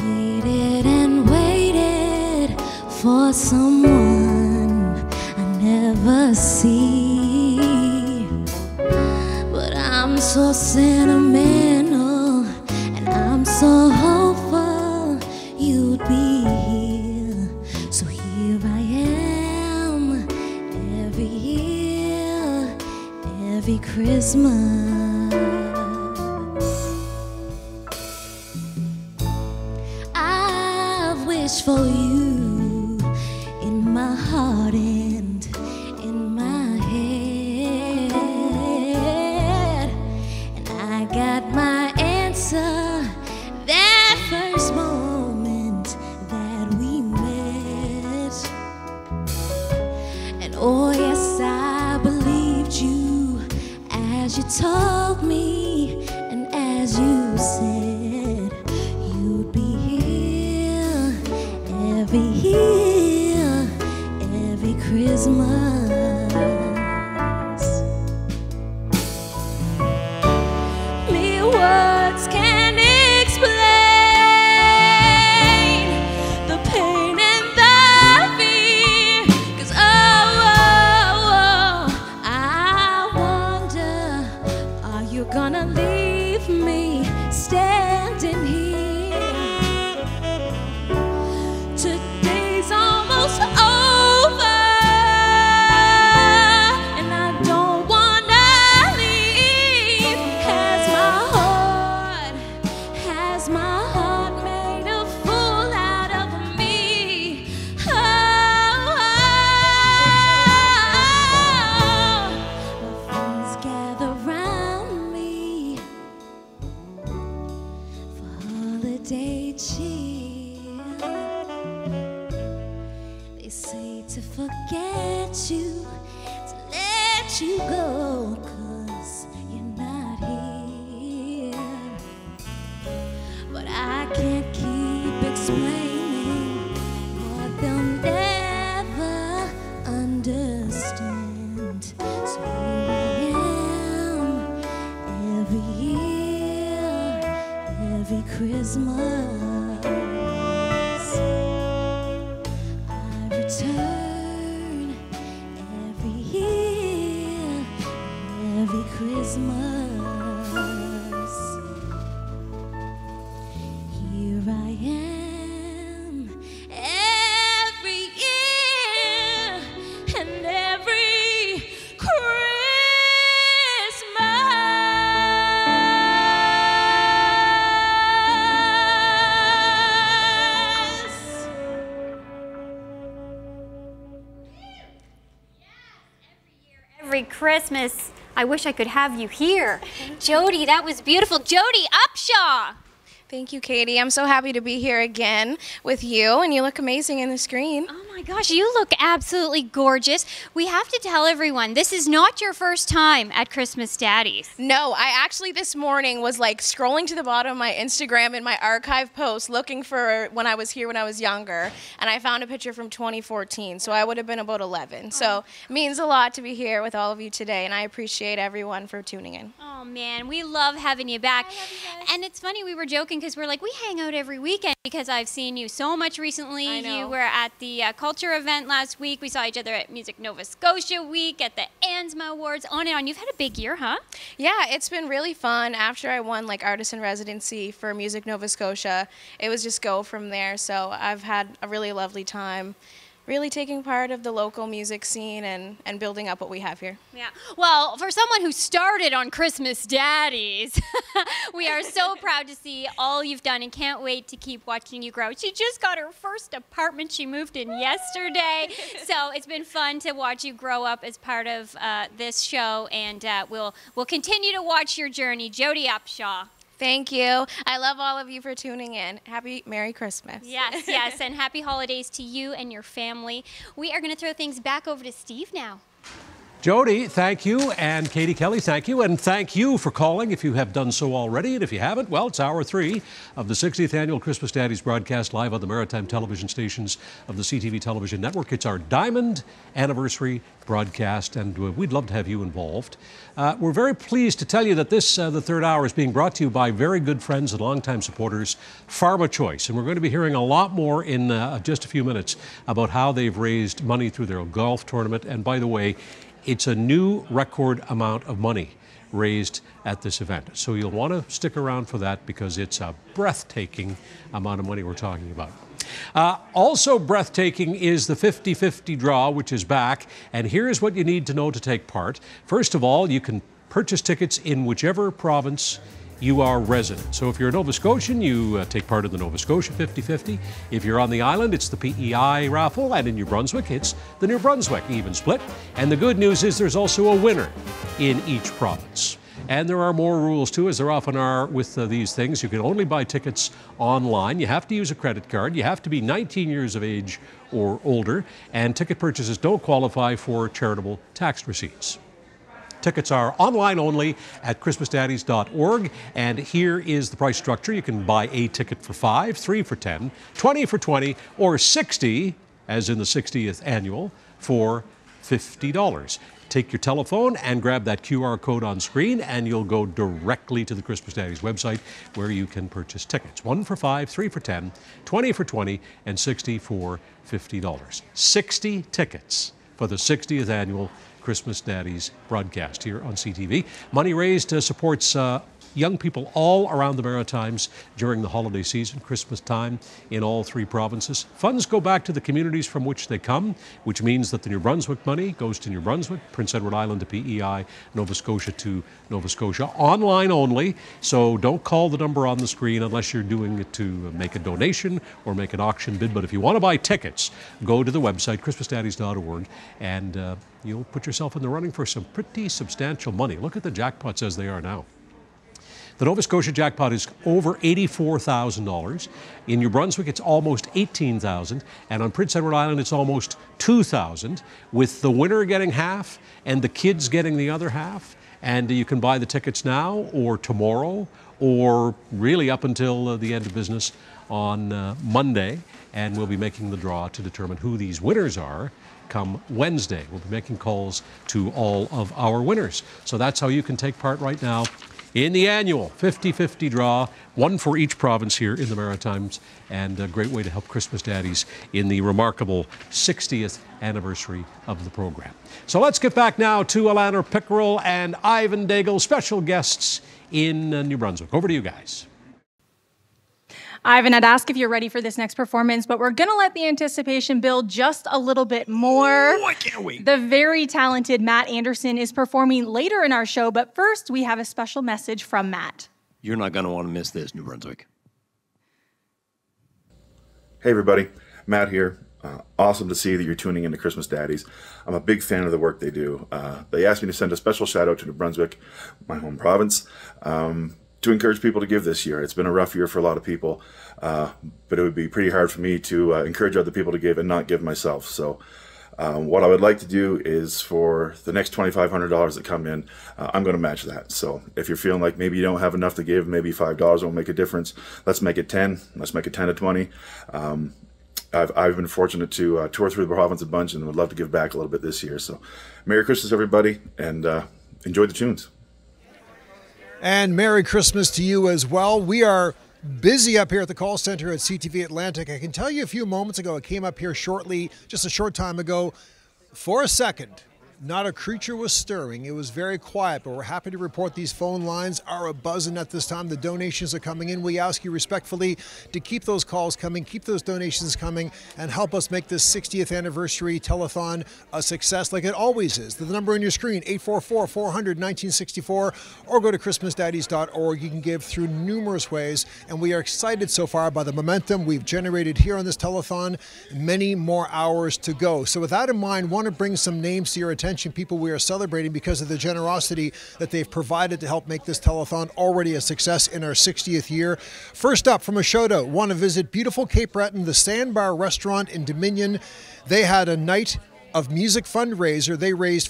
waited and waited for someone I never see. But I'm so sentimental and I'm so hopeful you'd be here. So here I am every year, every Christmas. I've wished for you in my heart and in my head, and I got my answer that first moment that we met. And oh yes, I believed you as you told me, and as you said you'd be here every year, every Christmas. Mere words can't explain the pain and the fear. 'Cause I wonder, are you gonna leave me standing here? Today's almost over, and I don't wanna leave. Has my heart made a fool out of me? Oh, my friends gather round me for holiday cheer. They say to forget you, to let you go, 'cause you're not here. But I can't keep explaining what they'll never understand. So here I am every year, every Christmas. I return every year, every Christmas. Here I am every year and every Christmas. Every Christmas. I wish I could have you here. Jody, that was beautiful. Jody Upshaw. Thank you, Katie. I'm so happy to be here again with you, and you look amazing in the screen. Oh my gosh, you look absolutely gorgeous. We have to tell everyone, this is not your first time at Christmas Daddies. No, I actually this morning was like scrolling to the bottom of my Instagram in my archive post looking for when I was here when I was younger, and I found a picture from 2014, so I would have been about 11. So it means a lot to be here with all of you today, and I appreciate everyone for tuning in. Oh man, we love having you back. And it's funny, we were joking because we're like, we hang out every weekend because I've seen you so much recently. I know. You were at the culture event last week. We saw each other at Music Nova Scotia week, at the ANSMA Awards, on and on. You've had a big year, huh? Yeah, it's been really fun. After I won like artist in residency for Music Nova Scotia, it was just go from there. So I've had a really lovely time really taking part of the local music scene and building up what we have here. Yeah. Well, for someone who started on Christmas Daddies, we are so proud to see all you've done and can't wait to keep watching you grow. She just got her first apartment. She moved in yesterday. So it's been fun to watch you grow up as part of this show, and we'll continue to watch your journey. Jody Upshaw. Thank you. I love all of you for tuning in. Merry Christmas. Yes, yes, and happy holidays to you and your family. We are going to throw things back over to Steve now. Jody, thank you, and Katie Kelly, thank you, and thank you for calling if you have done so already, and if you haven't, well, it's hour 3 of the 60th Annual Christmas Daddies broadcast live on the maritime television stations of the CTV Television Network. It's our Diamond Anniversary broadcast, and we'd love to have you involved. We're very pleased to tell you that this, the third hour, is being brought to you by very good friends and longtime supporters, Pharma Choice, and we're going to be hearing a lot more in just a few minutes about how they've raised money through their golf tournament, and by the way, it's a new record amount of money raised at this event. So you'll want to stick around for that because it's a breathtaking amount of money we're talking about. Also breathtaking is the 50-50 draw, which is back. And here's what you need to know to take part. First of all, you can purchase tickets in whichever province you are resident. So if you're a Nova Scotian, you take part in the Nova Scotia 50-50. If you're on the island, it's the PEI raffle, and in New Brunswick, it's the New Brunswick even split. And the good news is there's also a winner in each province. And there are more rules too, as there often are with these things. You can only buy tickets online. You have to use a credit card. You have to be 19 years of age or older. And ticket purchases don't qualify for charitable tax receipts. Tickets are online only at christmasdaddies.org, and here is the price structure. You can buy a ticket for $5, 3 for $10, 20 for $20, or 60, as in the 60th annual, for $50. Take your telephone and grab that QR code on screen, and you'll go directly to the Christmas Daddies website where you can purchase tickets. 1 for $5, 3 for $10, 20 for $20, and 60 for $50. 60 tickets for the 60th annual Christmas Daddies broadcast here on CTV. Money raised supports young people all around the Maritimes during the holiday season, Christmas time, in all 3 provinces. Funds go back to the communities from which they come, which means that the New Brunswick money goes to New Brunswick, Prince Edward Island to PEI, Nova Scotia to Nova Scotia. Online only, so don't call the number on the screen unless you're doing it to make a donation or make an auction bid. But if you want to buy tickets, go to the website, christmasdaddies.org, and you'll put yourself in the running for some pretty substantial money. Look at the jackpots as they are now. The Nova Scotia jackpot is over $84,000. In New Brunswick, it's almost $18,000. And on Prince Edward Island, it's almost $2,000, with the winner getting half and the kids getting the other half. And you can buy the tickets now or tomorrow or really up until the end of business on Monday. And we'll be making the draw to determine who these winners are come Wednesday. We'll be making calls to all of our winners. So that's how you can take part right now in the annual 50-50 draw, 1 for each province here in the Maritimes, and a great way to help Christmas Daddies in the remarkable 60th anniversary of the program. So let's get back now to Alana Pickerel and Ivan Daigle, special guests in New Brunswick. Over to you guys. Ivan, I'd ask if you're ready for this next performance, but we're going to let the anticipation build just a little bit more. Oh, I can't wait. The very talented Matt Anderson is performing later in our show, but first we have a special message from Matt. You're not going to want to miss this, New Brunswick. Hey, everybody. Matt here. Awesome to see that you're tuning into Christmas Daddies. I'm a big fan of the work they do. They asked me to send a special shout out to New Brunswick, my home province, to encourage people to give this year. It's been a rough year for a lot of people, but it would be pretty hard for me to encourage other people to give and not give myself. So what I would like to do is for the next $2,500 that come in, I'm going to match that. So if you're feeling like maybe you don't have enough to give, maybe $5 won't make a difference. Let's make it 10. Let's make it 10 to 20. I've been fortunate to tour through the province a bunch and would love to give back a little bit this year. So Merry Christmas, everybody, and enjoy the tunes. And Merry Christmas to you as well. We are busy up here at the call center at CTV Atlantic. I can tell you a few moments ago, I came up here shortly, just a short time ago. For a second, not a creature was stirring. It was very quiet, but we're happy to report these phone lines are a-buzzing at this time. The donations are coming in. We ask you respectfully to keep those calls coming, keep those donations coming, and help us make this 60th anniversary telethon a success like it always is. The number on your screen, 844-400-1964, or go to christmasdaddies.org. You can give through numerous ways, and we are excited so far by the momentum we've generated here on this telethon. Many more hours to go. So with that in mind, want to bring some names to your attention, people we are celebrating because of the generosity that they've provided to help make this telethon already a success in our 60th year. First up, from a shout-out, want to visit beautiful Cape Breton, the Sandbar Restaurant in Dominion. They had a night of music fundraiser, they raised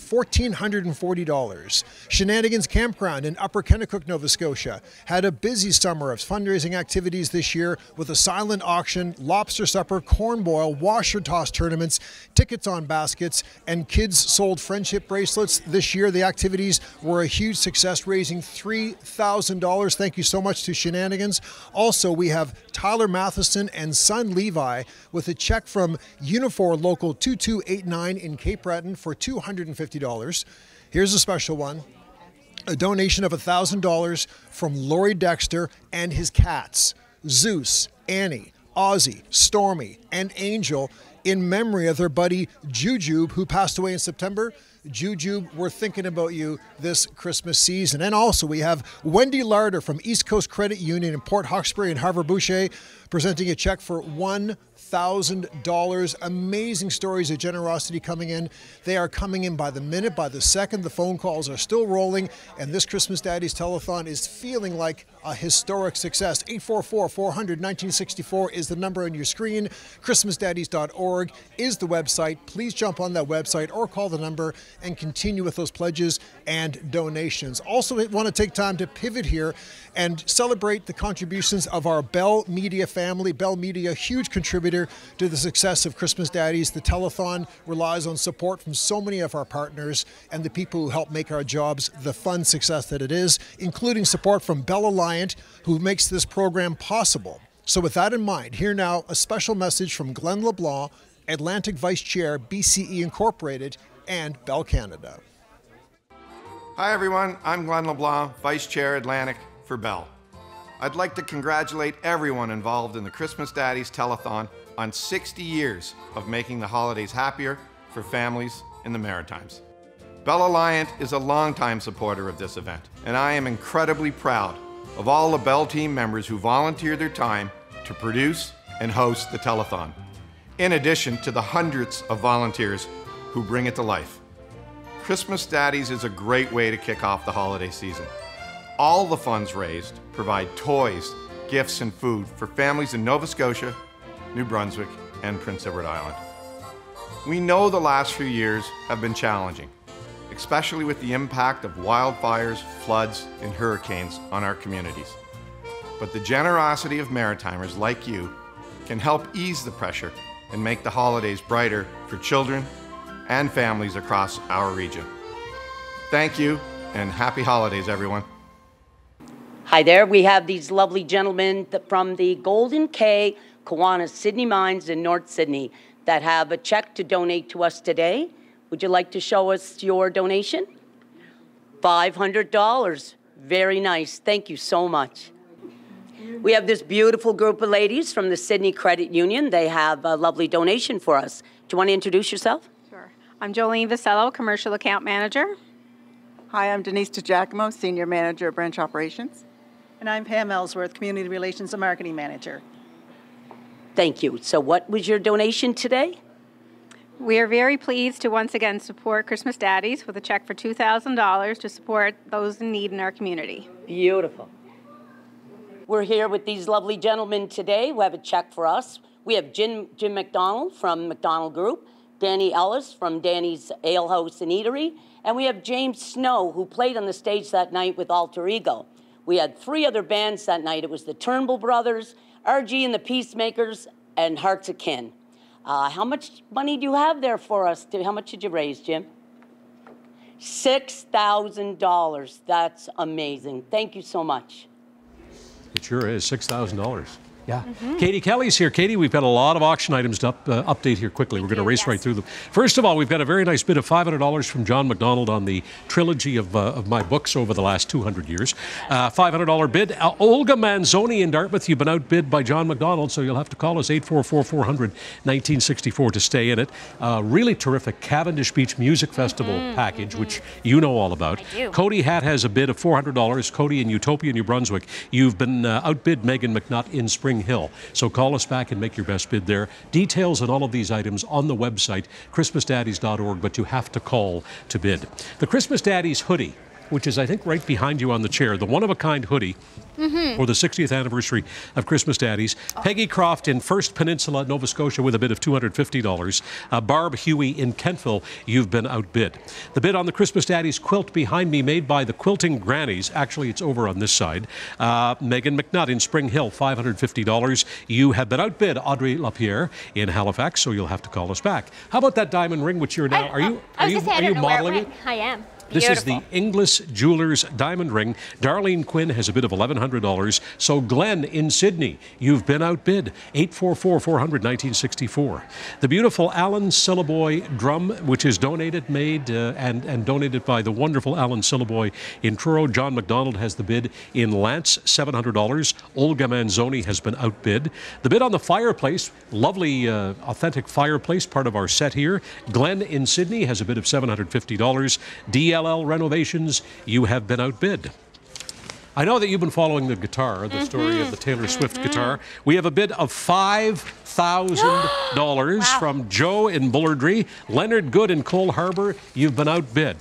$1,440. Shenanigans Campground in Upper Kennecook, Nova Scotia had a busy summer of fundraising activities this year with a silent auction, lobster supper, corn boil, washer toss tournaments, tickets on baskets, and kids sold friendship bracelets. This year, the activities were a huge success, raising $3,000. Thank you so much to Shenanigans. Also, we have Tyler Matheson and son Levi with a check from Unifor Local 2289 in Cape Breton for $250. Here's a special one. A donation of $1,000 from Laurie Dexter and his cats, Zeus, Annie, Ozzy, Stormy, and Angel, in memory of their buddy Jujube, who passed away in September. Jujube, we're thinking about you this Christmas season. And also we have Wendy Larder from East Coast Credit Union in Port Hawkesbury and Havre-Boucher presenting a check for $1,000. Amazing stories of generosity coming in. They are coming in by the minute, by the second. The phone calls are still rolling, and this Christmas Daddies Telethon is feeling like a historic success. 844-400-1964 is the number on your screen. ChristmasDaddies.org is the website. Please jump on that website or call the number and continue with those pledges and donations. Also, we want to take time to pivot here and celebrate the contributions of our Bell Media family. Bell Media, huge contributor to the success of Christmas Daddies. The telethon relies on support from so many of our partners and the people who help make our jobs the fun success that it is, including support from Bell Alliant, who makes this program possible. So with that in mind, here now a special message from Glenn LeBlanc, Atlantic Vice Chair, BCE Incorporated, and Bell Canada. Hi everyone, I'm Glenn LeBlanc, Vice Chair Atlantic for Bell. I'd like to congratulate everyone involved in the Christmas Daddies Telethon on 60 years of making the holidays happier for families in the Maritimes. Bell Alliant is a longtime supporter of this event, and I am incredibly proud of all the Bell team members who volunteer their time to produce and host the telethon, in addition to the hundreds of volunteers who bring it to life. Christmas Daddies is a great way to kick off the holiday season. All the funds raised provide toys, gifts, and food for families in Nova Scotia, New Brunswick, and Prince Edward Island. We know the last few years have been challenging, especially with the impact of wildfires, floods, and hurricanes on our communities. But the generosity of Maritimers like you can help ease the pressure and make the holidays brighter for children and families across our region. Thank you, and happy holidays, everyone. Hi there, we have these lovely gentlemen from the Golden K Kiwanis Sydney Mines in North Sydney that have a check to donate to us today. Would you like to show us your donation? $500. Very nice. Thank you so much. We have this beautiful group of ladies from the Sydney Credit Union. They have a lovely donation for us. Do you want to introduce yourself? Sure. I'm Jolene Vasello, Commercial Account Manager. Hi, I'm Denise DeGiacomo, Senior Manager of Branch Operations. And I'm Pam Ellsworth, Community Relations and Marketing Manager. Thank you. So what was your donation today? We are very pleased to once again support Christmas Daddies with a check for $2,000 to support those in need in our community. Beautiful. We're here with these lovely gentlemen today who have a check for us. We have Jim McDonald from McDonald Group, Danny Ellis from Danny's Ale House and Eatery, and we have James Snow, who played on the stage that night with Alter Ego. We had 3 other bands that night. It was the Turnbull Brothers, RG and the Peacemakers, and Hearts of Kin. How much money do you have there for us? How much did you raise, Jim? $6,000. That's amazing. Thank you so much. It sure is, $6,000. Yeah. Katie Kelly's here. Katie, we've got a lot of auction items to update here quickly. We're going to race right through them. First of all, we've got a very nice bid of $500 from John McDonald on the trilogy of my books over the last 200 years. $500 bid. Olga Manzoni in Dartmouth. You've been outbid by John McDonald, so you'll have to call us 844-400-1964 to stay in it. Really terrific Cavendish Beach Music Festival package, which you know all about. Cody Hatt has a bid of $400. Cody in Utopia, New Brunswick. You've been outbid Megan McNutt in Spring Hill. So call us back and make your best bid there. Details on all of these items on the website, christmasdaddies.org, but you have to call to bid. The Christmas Daddies hoodie which is, I think, right behind you on the chair, the one-of-a-kind hoodie for the 60th anniversary of Christmas Daddies. Peggy Croft in First Peninsula, Nova Scotia, with a bid of $250. Barb Huey in Kentville, you've been outbid. The bid on the Christmas Daddies quilt behind me, made by the Quilting Grannies. Actually, it's over on this side. Megan McNutt in Spring Hill, $550. You have been outbid. Audrey LaPierre in Halifax, so you'll have to call us back. How about that diamond ring, which you're now... Are you modeling it? I am. This Beautiful. is the Inglis Jewelers diamond ring. Darlene Quinn has a bid of $1,100. So Glenn in Sydney, you've been outbid. 844-400-1964. The beautiful Alan Syllaboy drum, which is donated, made and donated by the wonderful Alan Syllaboy in Truro. John McDonald has the bid in Lance, $700. Olga Manzoni has been outbid. The bid on the fireplace, lovely authentic fireplace, part of our set here. Glenn in Sydney has a bid of $750. DLL Renovations, you have been outbid. I know that you've been following the guitar, the story of the Taylor Swift guitar. We have a bid of $5,000 from Joe in Bullardry. Leonard Good in Cole Harbour, you've been outbid.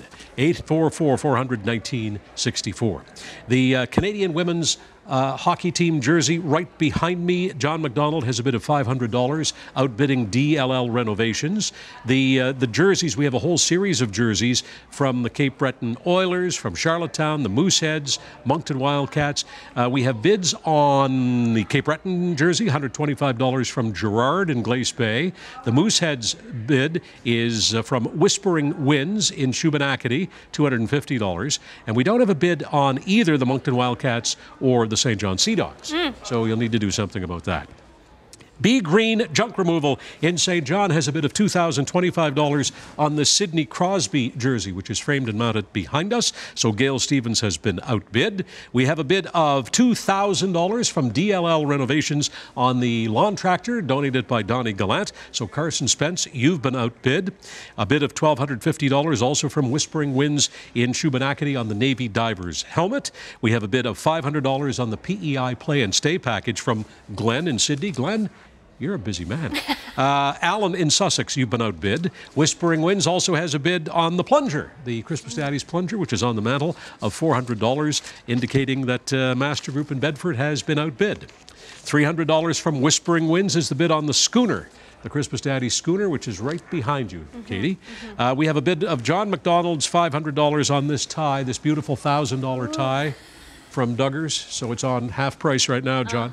844-400-1964. The Canadian women's hockey team jersey right behind me, John McDonald has a bid of $500, outbidding DLL Renovations. The jerseys, we have a whole series of jerseys from the Cape Breton Oilers, from Charlottetown, the Mooseheads, Moncton Wildcats. We have bids on the Cape Breton jersey, $125 from Gerard in Glace Bay. The Mooseheads bid is from Whispering Winds in Shubenacadie, $250. And we don't have a bid on either the Moncton Wildcats or the St. John Sea Dogs. So you'll need to do something about that. B Green Junk Removal in St. John has a bid of $2,025 on the Sidney Crosby jersey, which is framed and mounted behind us. So Gail Stevens has been outbid. We have a bid of $2,000 from DLL Renovations on the lawn tractor, donated by Donnie Gallant. So Carson Spence, you've been outbid. A bid of $1,250 also from Whispering Winds in Shubenacadie on the Navy Divers helmet. We have a bid of $500 on the PEI Play and Stay package from Glenn in Sydney. Glenn, you're a busy man. Alan in Sussex, you've been outbid. Whispering Winds also has a bid on the plunger, the Christmas Daddies plunger, which is on the mantle, of $400, indicating that Master Group in Bedford has been outbid. $300 from Whispering Winds is the bid on the schooner, the Christmas Daddies schooner, which is right behind you, Katie. We have a bid of John McDonald's $500 on this tie, this beautiful $1,000 tie from Duggars, so it's on half price right now, John.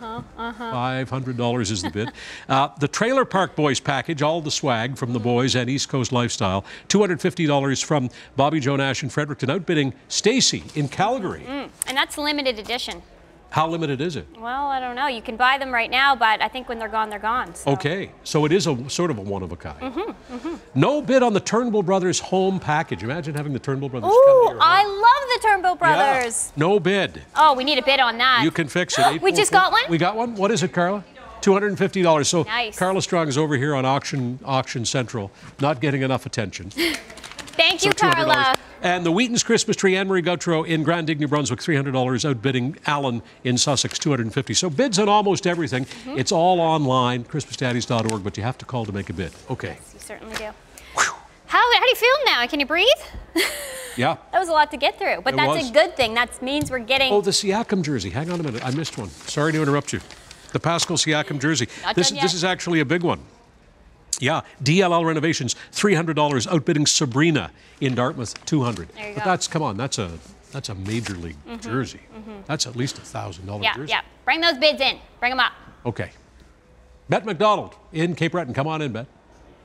$500 is the bid. The Trailer Park Boys package, all the swag from the boys and East Coast Lifestyle, $250 from Bobby Joe Nash in Fredericton, outbidding Stacy in Calgary. And that's limited edition. How limited is it? Well, I don't know. You can buy them right now, but I think when they're gone, they're gone. So. Okay, so it is a sort of a one-of-a-kind. No bid on the Turnbull Brothers home package. Imagine having the Turnbull Brothers come to your home. I love the Turnbull Brothers. Yeah. No bid. Oh, we need a bid on that. You can fix it. We just got one? We got one? What is it, Carla? $250. So nice. Carla Strong is over here on Auction Central, not getting enough attention. Thank you, Carla. And the Wheaton's Christmas tree, Anne-Marie Gautreau in Grand Digue, New Brunswick, $300, outbidding Allen in Sussex, $250. So bids on almost everything. It's all online, christmasdaddies.org, but you have to call to make a bid. Okay. Yes, you certainly do. How do you feel now? Can you breathe? Yeah. That was a lot to get through, but that's a good thing. That means we're getting... Oh, the Siakam jersey. Hang on a minute. I missed one. Sorry to interrupt you. The Pascal Siakam jersey. This is actually a big one. Yeah, DLL Renovations, $300, outbidding Sabrina in Dartmouth, $200. There you go. That's, come on, that's a major league jersey. That's at least $1,000 jersey. Yeah. Bring those bids in. Bring them up. Okay. Bet McDonald in Cape Breton. Come on in, Bet.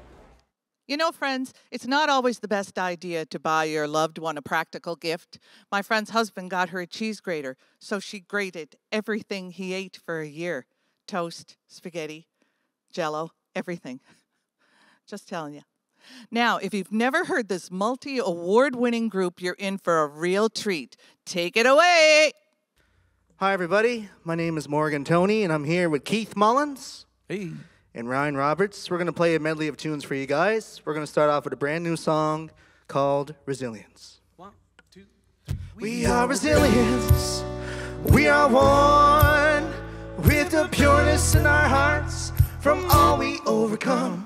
You know, friends, it's not always the best idea to buy your loved one a practical gift. My friend's husband got her a cheese grater, so she grated everything he ate for a year. Toast, spaghetti, Jell-O, everything. Just telling you. Now, if you've never heard this multi-award-winning group, you're in for a real treat. Take it away. Hi, everybody. My name is Morgan Toney, and I'm here with Keith Mullins and Ryan Roberts. We're going to play a medley of tunes for you guys. We're going to start off with a brand new song called Resilience. 1, 2, 3. We are resilience. We are one with the pureness in our hearts from all we overcome.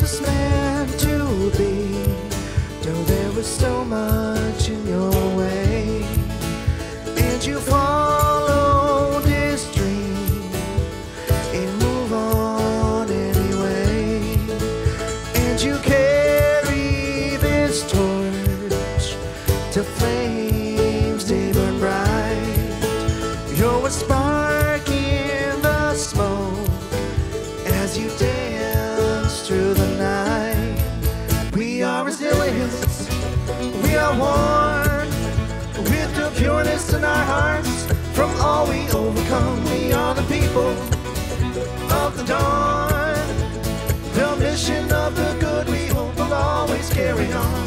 was meant to be. Though there was so much in your way, and you followed this dream and move on anyway. And you carry this torch to flames they burn bright. You're a spark in the smoke as you dance through the night. We are resilient, we are one, with the pureness in our hearts. From all we overcome, we are the people of the dawn. The mission of the good we hope will always carry on.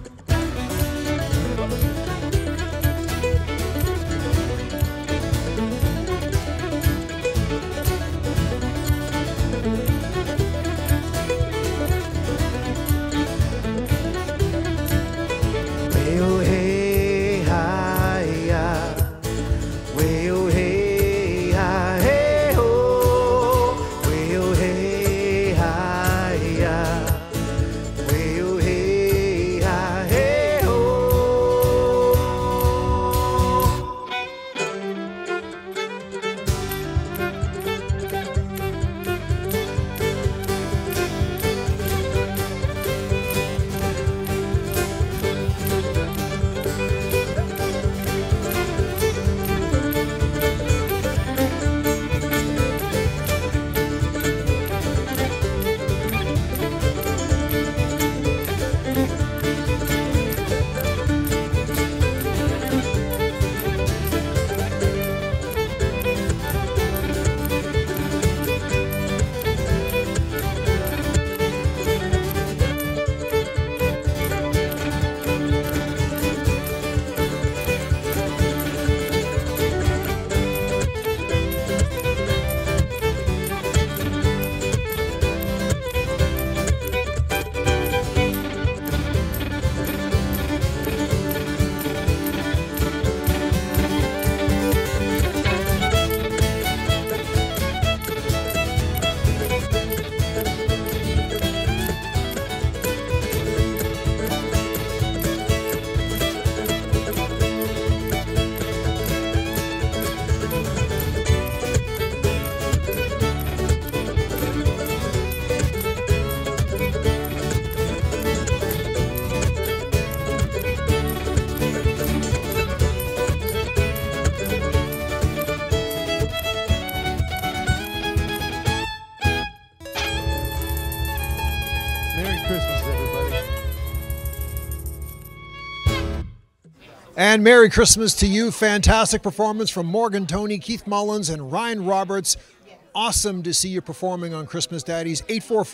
And Merry Christmas to you. Fantastic performance from Morgan Toney, Keith Mullins, and Ryan Roberts. Awesome to see you performing on Christmas Daddies.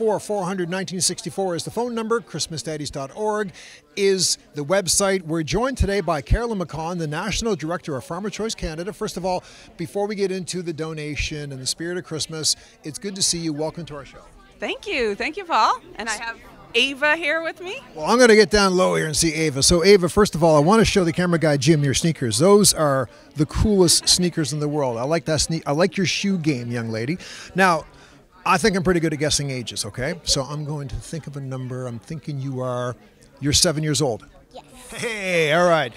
844-400-1964 is the phone number. ChristmasDaddies.org is the website. We're joined today by Carolyn McCon, the National Director of Farmer Choice Canada. First of all, before we get into the donation and the spirit of Christmas, it's good to see you. Welcome to our show. Thank you, Paul. And I have Ava here with me. Well, I'm going to get down low here and see Ava. So, Ava, first of all, I want to show the camera guy Jim your sneakers. Those are the coolest sneakers in the world. I like that I like your shoe game, young lady. Now, I think I'm pretty good at guessing ages, okay? So I'm going to think of a number. I'm thinking you're 7 years old. Yes. Hey, all right.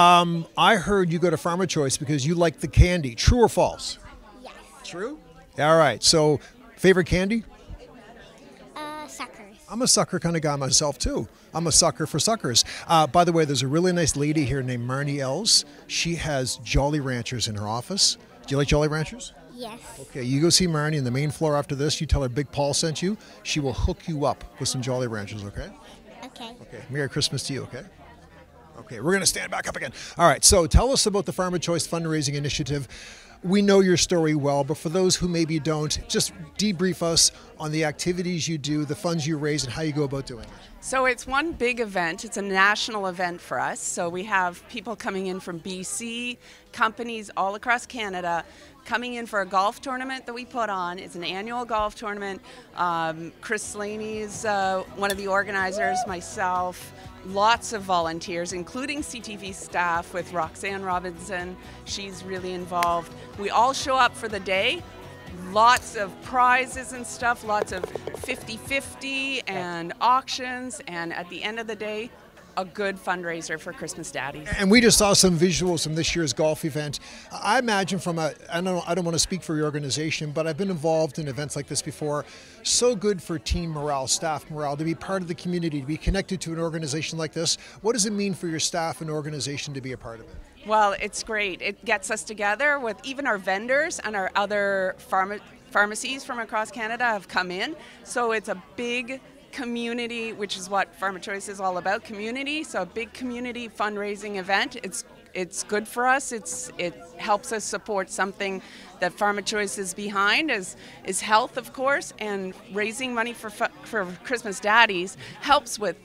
I heard you go to Farmer Choice because you like the candy. True or false? Yes. True? All right. So, favorite candy? Suckers. I'm a sucker kind of guy myself, too. I'm a sucker for suckers. By the way, there's a really nice lady here named Marnie Els. She has Jolly Ranchers in her office. Do you like Jolly Ranchers? Yes. Okay, you go see Marnie on the main floor after this. You tell her Big Paul sent you. She will hook you up with some Jolly Ranchers, okay? Okay. Okay, Merry Christmas to you, okay? Okay, we're going to stand back up again. All right, so tell us about the Farmer Choice Fundraising Initiative. We know your story well, but for those who maybe don't, just debrief us on the activities you do, the funds you raise, and how you go about doing it. So it's one big event. It's a national event for us. So we have people coming in from BC, companies all across Canada, coming in for a golf tournament that we put on. It's an annual golf tournament. Chris Slaney is one of the organizers, myself, lots of volunteers, including CTV staff with Roxanne Robinson. She's really involved. We all show up for the day, lots of prizes and stuff, lots of 50-50 and auctions, and at the end of the day, a good fundraiser for Christmas Daddies. And we just saw some visuals from this year's golf event. I imagine I don't want to speak for your organization, but I've been involved in events like this before. So good for team morale, staff morale, to be part of the community, to be connected to an organization like this. What does it mean for your staff and organization to be a part of it? Well, it's great. It gets us together with even our vendors, and our other pharmacies from across Canada have come in. So it's a big community, which is what Pharma Choice is all about, community. So a big community fundraising event. It's good for us. It helps us support something that Pharma Choice is behind, is health, of course, and raising money for Christmas Daddies helps with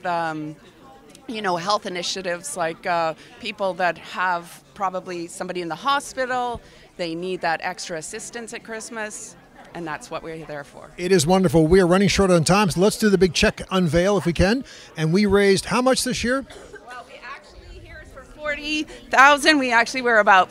health initiatives like people that have probably somebody in the hospital. They need that extra assistance at Christmas. And that's what we're there for. It is wonderful. We are running short on time, so let's do the big check unveil if we can. And we raised how much this year? Well, we actually, here is for 40,000. We actually were about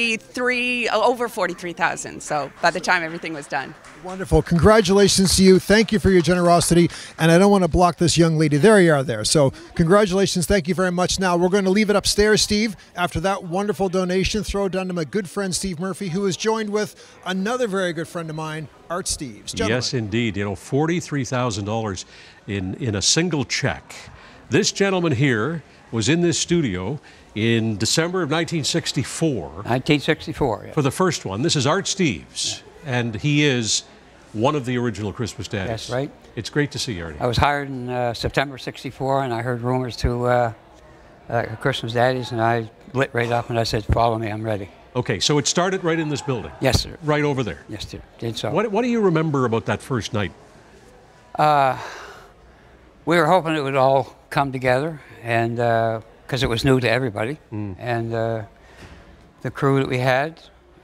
over 43,000. So by the time everything was done. Wonderful. Congratulations to you. Thank you for your generosity. And I don't want to block this young lady. There you are there. So congratulations. Thank you very much. Now we're going to leave it upstairs, Steve. After that wonderful donation, throw it down to my good friend, Steve Murphy, who is joined with another very good friend of mine, Art Steves. Gentlemen. Yes, indeed. $43,000 in a single check. This gentleman here was in this studio in December of 1964. 1964, yeah. For the first one. This is Art Steves, and he is one of the original Christmas Daddies. That's right. It's great to see you, Artie. I was hired in September '64, and I heard rumors to Christmas Daddies, and I lit right up and I said, follow me, I'm ready. Okay, so it started right in this building? Yes, sir. Right over there? Yes, sir. Did so. What do you remember about that first night? We were hoping it would all come together, and because it was new to everybody, and the crew that we had,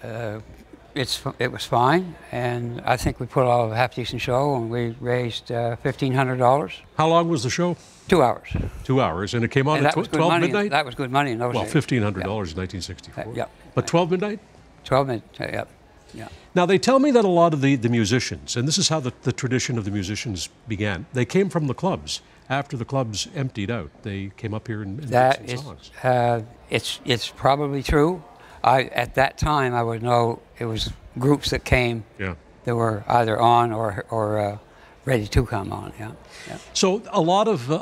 it was fine, and I think we put on a half-decent show, and we raised $1,500. How long was the show? 2 hours. 2 hours, and it came on at 12 midnight? That was good money in those days. $1,500 in 1964. Yep. But 12 midnight? 12 midnight, yep. Yeah. Now, they tell me that a lot of the musicians, and this is how the tradition of the musicians began, they came from the clubs. After the clubs emptied out, they came up here and made some songs. It's probably true. At that time, I would know it was groups that came that were either on or ready to come on. Yeah. So a lot of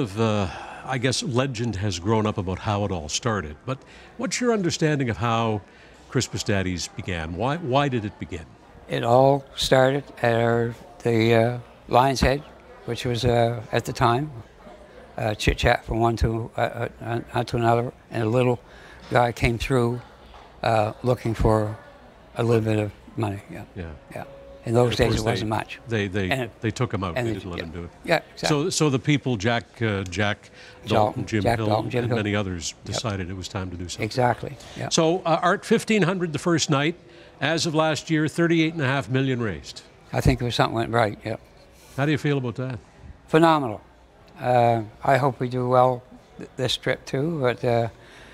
I guess legend has grown up about how it all started. But what's your understanding of how Christmas Daddies began? Why did it begin? It all started at the Lion's Head, which was at the time chit chat from one to another, and a little guy came through looking for a little bit of money. Yeah. In those days, it wasn't much. They took him out. They didn't let him do it. Yeah, exactly. So the people, Jack Dalton, Jim Hill, and many others decided it was time to do something. Exactly. Yeah. So Art, $1,500 the first night. As of last year, $38.5 million raised. I think there was something went right. Yeah. How do you feel about that? Phenomenal. I hope we do well this trip too, but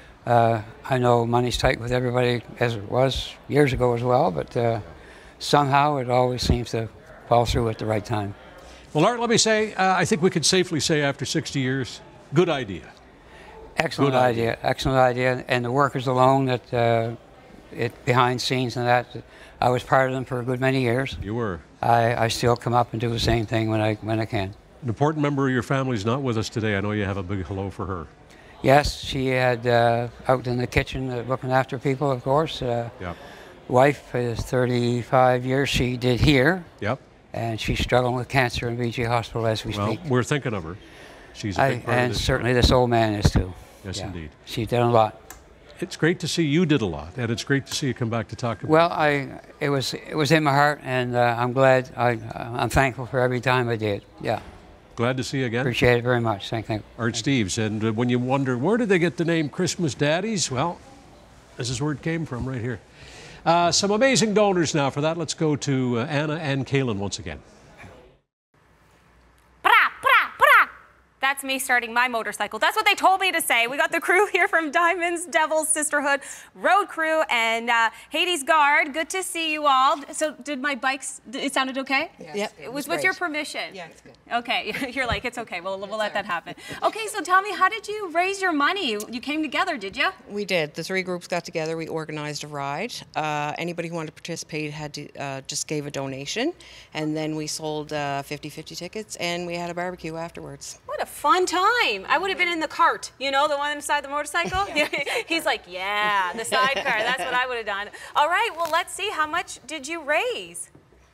I know money's tight with everybody, as it was years ago as well, but somehow it always seems to fall through at the right time. Well, Art, let me say, I think we could safely say after 60 years, good idea. Excellent idea. Excellent idea. And the workers alone, that behind scenes and that, I was part of them for a good many years. You were. I still come up and do the same thing when I can. An important member of your family is not with us today. I know you have a big hello for her. Yes, she had out in the kitchen looking after people, of course. Wife is 35 years she did here. Yep. And she's struggling with cancer in BG Hospital as we speak. We're thinking of her. She's a big part and of this. certainly this old man is too. Yes, indeed. She's done a lot. It's great to see you did a lot, and it's great to see you come back to talk about Well, it was in my heart, and I'm glad. I'm thankful for every time I did. Yeah. Glad to see you again. Appreciate it very much. Thank you. Art Steves, and when you wonder where did they get the name Christmas Daddies, well, this is where it came from, right here. Some amazing donors now. For that, let's go to Anna and Kaylin once again. That's that's me starting my motorcycle. That's what they told me to say. We got the crew here from Diamonds, Devils, Sisterhood, Road Crew, and Hades Guard. Good to see you all. So did my bikes, it sounded okay? Yep. It was with your permission? Yeah, it's good. Okay, you're like, it's okay, we'll let that happen. Okay, so tell me, how did you raise your money? You came together, did you? We did. The 3 groups got together. We organized a ride. Anybody who wanted to participate had to just gave a donation, and then we sold 50-50 tickets, and we had a barbecue afterwards. What a fun time. I would have been in the cart, you know, the one inside the motorcycle. He's like, yeah, the sidecar. That's what I would have done. All right, well, let's see. How much did you raise?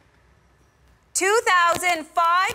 $2,035.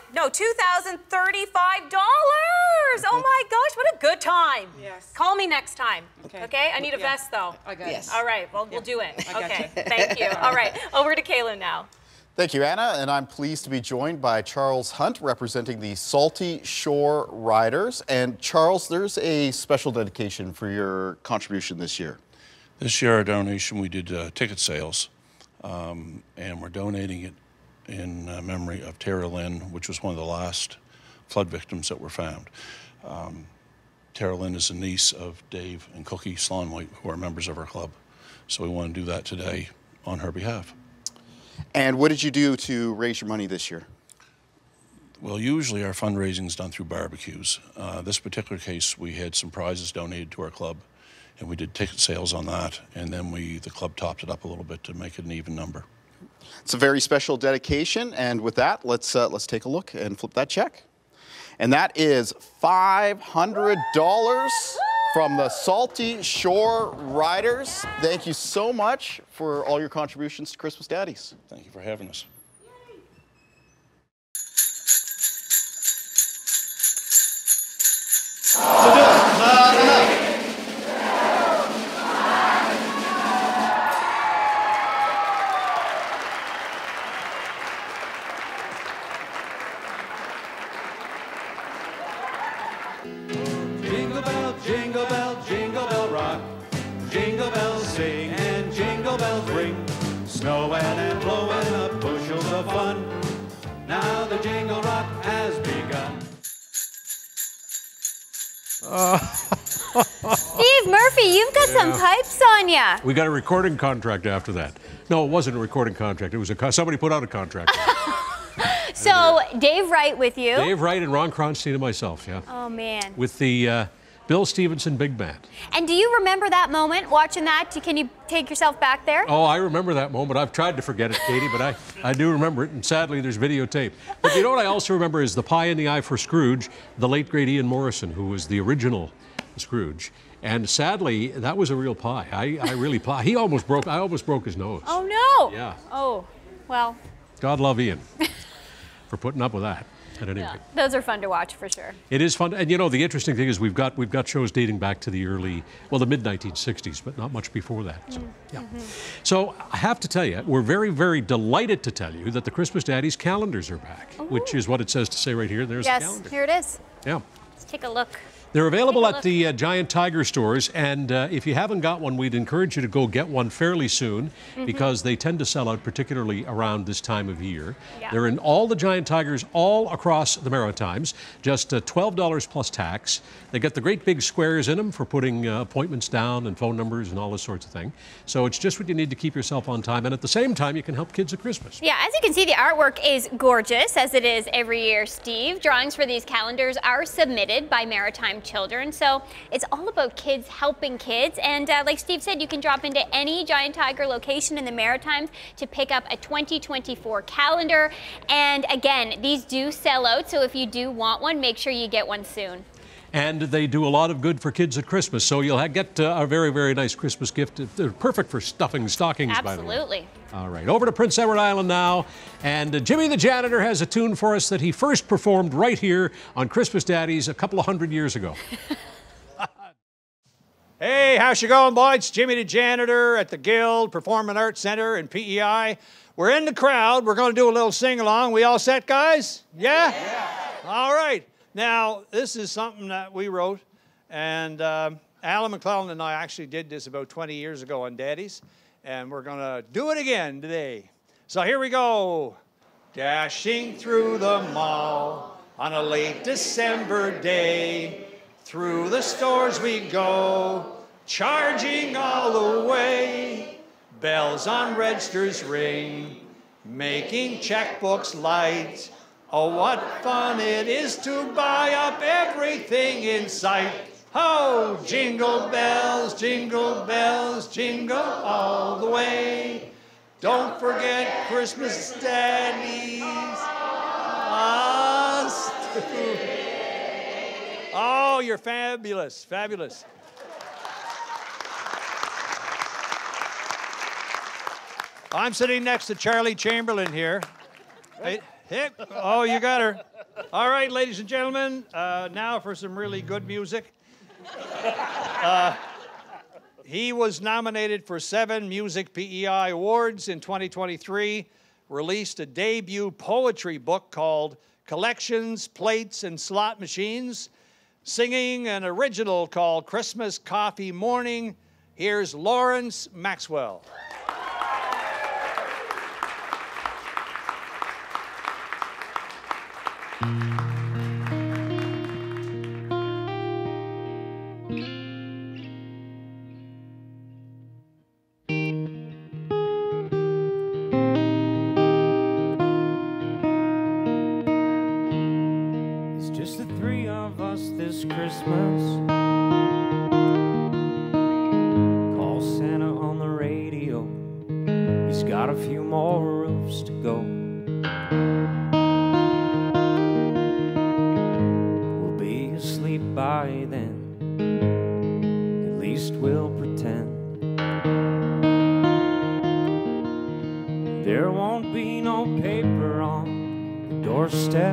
Oh my gosh, what a good time. Yes. Call me next time. Okay? I need a vest though. I got it. Yes. All right, well, we'll do it. Okay, thank you. All right, over to Kaylin now. Thank you, Anna, and I'm pleased to be joined by Charles Hunt, representing the Salty Shore Riders. And Charles, there's a special dedication for your contribution this year. This year, our donation, we did ticket sales, and we're donating it in memory of Tara Lynn, which was one of the last flood victims that were found. Tara Lynn is a niece of Dave and Cookie Slonwhite, who are members of our club. So we want to do that today on her behalf. And what did you do to raise your money this year? Well, usually our fundraising is done through barbecues. This particular case, we had some prizes donated to our club, and we did ticket sales on that, and then the club topped it up a little bit to make it an even number. It's a very special dedication, and with that, let's take a look and flip that check. And that is $500 from the Salty Shore Riders. Thank you so much for all your contributions to Christmas Daddies. Thank you for having us. Jingle bell rock, jingle bells sing and jingle bells ring, snowing and blowing up bushels of fun. Now the jingle rock has begun. Steve Murphy, you've got some pipes on ya. We got a recording contract after that. No, it wasn't a recording contract. It was somebody put out a contract. So Dave Wright with you. Dave Wright and Ron Cronstein and myself, yeah. Oh man. With the Bill Stevenson Big Band. And do you remember that moment, watching that? Can you take yourself back there? Oh, I remember that moment. I've tried to forget it, Katie, but I do remember it, and sadly there's videotape. But you know what I also remember is the pie in the eye for Scrooge, the late great Ian Morrison, who was the original Scrooge. And sadly, that was a real pie. I really pie. I almost broke his nose. Oh no. Yeah. Oh, well. God love Ian for putting up with that. At any rate. Those are fun to watch for sure. It is fun, and you know the interesting thing is we've got shows dating back to the mid 1960s, but not much before that. So, yeah. So I have to tell you, we're very, very delighted to tell you that the Christmas Daddies calendars are back, which is what it says to say right here. There's the calendar. Yes, here it is. Yeah. Let's take a look. They're available at the Giant Tiger stores, and if you haven't got one, we'd encourage you to go get one fairly soon because they tend to sell out, particularly around this time of year. Yeah. They're in all the Giant Tigers all across the Maritimes, just $12 plus tax. They get the great big squares in them for putting appointments down and phone numbers and all this sorts of thing. So it's just what you need to keep yourself on time, and at the same time, you can help kids at Christmas. Yeah, as you can see, the artwork is gorgeous, as it is every year, Steve. Drawings for these calendars are submitted by Maritime children, so it's all about kids helping kids, and like Steve said, you can drop into any Giant Tiger location in the Maritimes to pick up a 2024 calendar. And again, these do sell out, so if you do want one, make sure you get one soon. And they do a lot of good for kids at Christmas, so you'll get a very, very nice Christmas gift. They're perfect for stuffing stockings, by the way. Absolutely. All right, over to Prince Edward Island now, and Jimmy the Janitor has a tune for us that he first performed right here on Christmas Daddies a couple of 100 years ago. Hey, how's you going, boys? Jimmy the Janitor at the Guild Performing Arts Center in PEI. We're in the crowd. We're going to do a little sing-along. We all set, guys? Yeah? All right. Now, this is something that we wrote, and Alan McClellan and I actually did this about 20 years ago on Daddies, and we're going to do it again today. So here we go. Dashing through the mall on a late December day. Through the stores we go, charging all the way. Bells on registers ring, making checkbooks light. Oh, what fun it is to buy up everything in sight. Oh, jingle bells, jingle all the way. Don't forget Christmas Daddies. Oh, you're fabulous, fabulous. I'm sitting next to Charlie Chamberlain here. Hey, oh, you got her. All right, ladies and gentlemen, now for some really good music. He was nominated for 7 Music PEI Awards in 2023, released a debut poetry book called Collections, Plates, and Slot Machines, singing an original called Christmas Coffee Morning. Here's Lawrence Maxwell. It's just the 3 of us this Christmas. Call Santa on the radio. He's got a few more roofs to go. We'll be asleep by then. At least we'll pretend. There won't be no paper on the doorstep.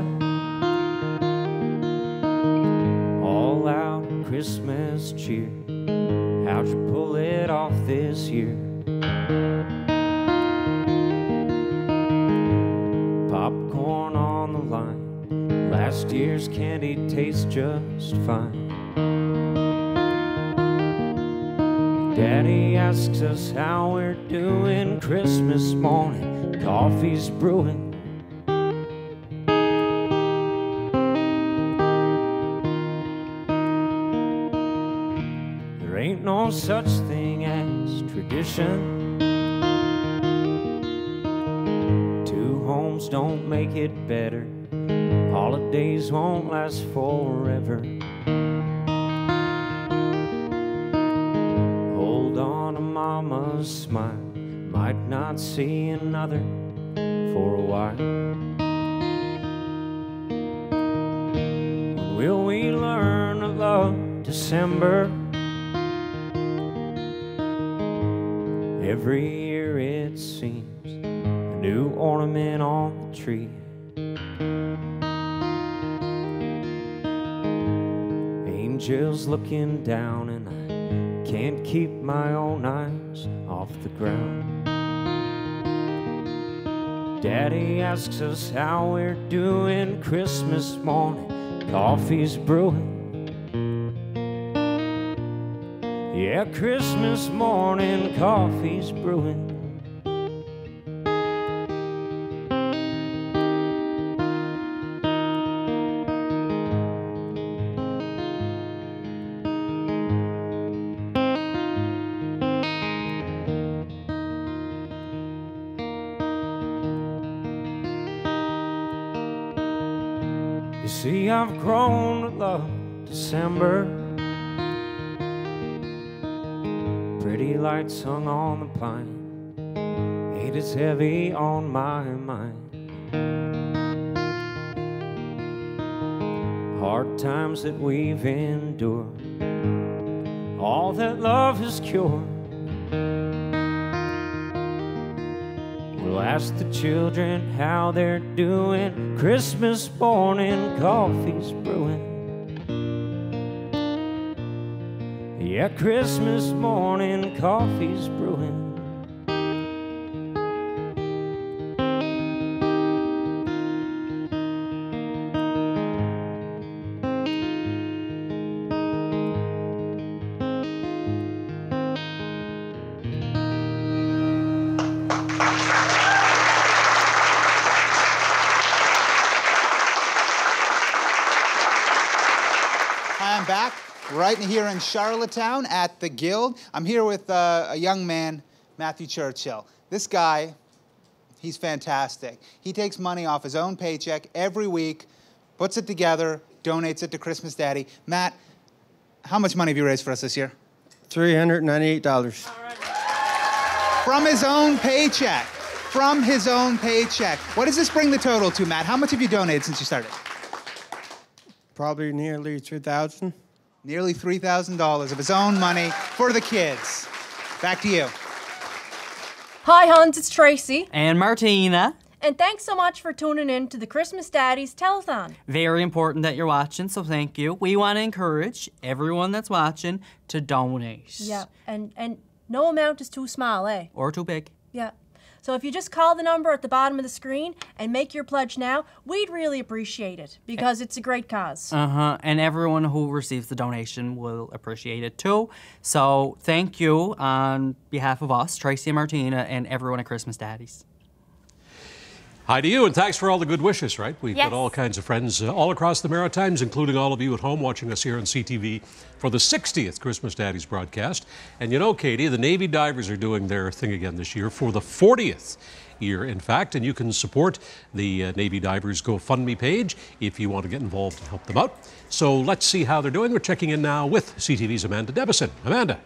All out Christmas cheer. How'd you pull it off this year? Popcorn on the line. Last year's candy tastes just fine. Daddy asks us how we're doing Christmas morning. Coffee's brewing. There ain't no such thing as tradition. 2 homes don't make it better. Holidays won't last forever. Hold on to Mama's smile. Might not see another for a while. When will we learn to love December? Every year it seems a new ornament on the tree. Angels looking down, and I can't keep my own eyes off the ground. Daddy asks us how we're doing Christmas morning. Coffee's brewing. Yeah, Christmas morning, coffee's brewing. You see, I've grown to love December. Pretty lights hung on the pine ain't as heavy on my mind. Hard times that we've endured, all that love has cured. We'll ask the children how they're doing. Christmas morning, coffee's brewing. Yeah, Christmas morning, coffee's brewing. I'm back right here in Charlottetown at the Guild. I'm here with a young man, Matthew Churchill. This guy, he's fantastic. He takes money off his own paycheck every week, puts it together, donates it to Christmas Daddy. Matt, how much money have you raised for us this year? $398. From his own paycheck. From his own paycheck. What does this bring the total to, Matt? How much have you donated since you started? Probably nearly $3,000. Nearly $3,000 of his own money for the kids. Back to you. Hi, Hans, it's Tracy. And Martina. And thanks so much for tuning in to the Christmas Daddies Telethon. Very important that you're watching, so thank you. We want to encourage everyone that's watching to donate. Yeah, and no amount is too small, eh? Or too big. Yeah. So if you just call the number at the bottom of the screen and make your pledge now, we'd really appreciate it because it's a great cause. And everyone who receives the donation will appreciate it too. So thank you on behalf of us, Tracy and Martina, and everyone at Christmas Daddies. Hi to you, and thanks for all the good wishes, right? We've got all kinds of friends all across the Maritimes, including all of you at home watching us here on CTV for the 60th Christmas Daddies broadcast. And you know, Katie, the Navy divers are doing their thing again this year for the 40th year, in fact, and you can support the Navy Divers GoFundMe page if you want to get involved and help them out. So let's see how they're doing. We're checking in now with CTV's Amanda Debison. Amanda.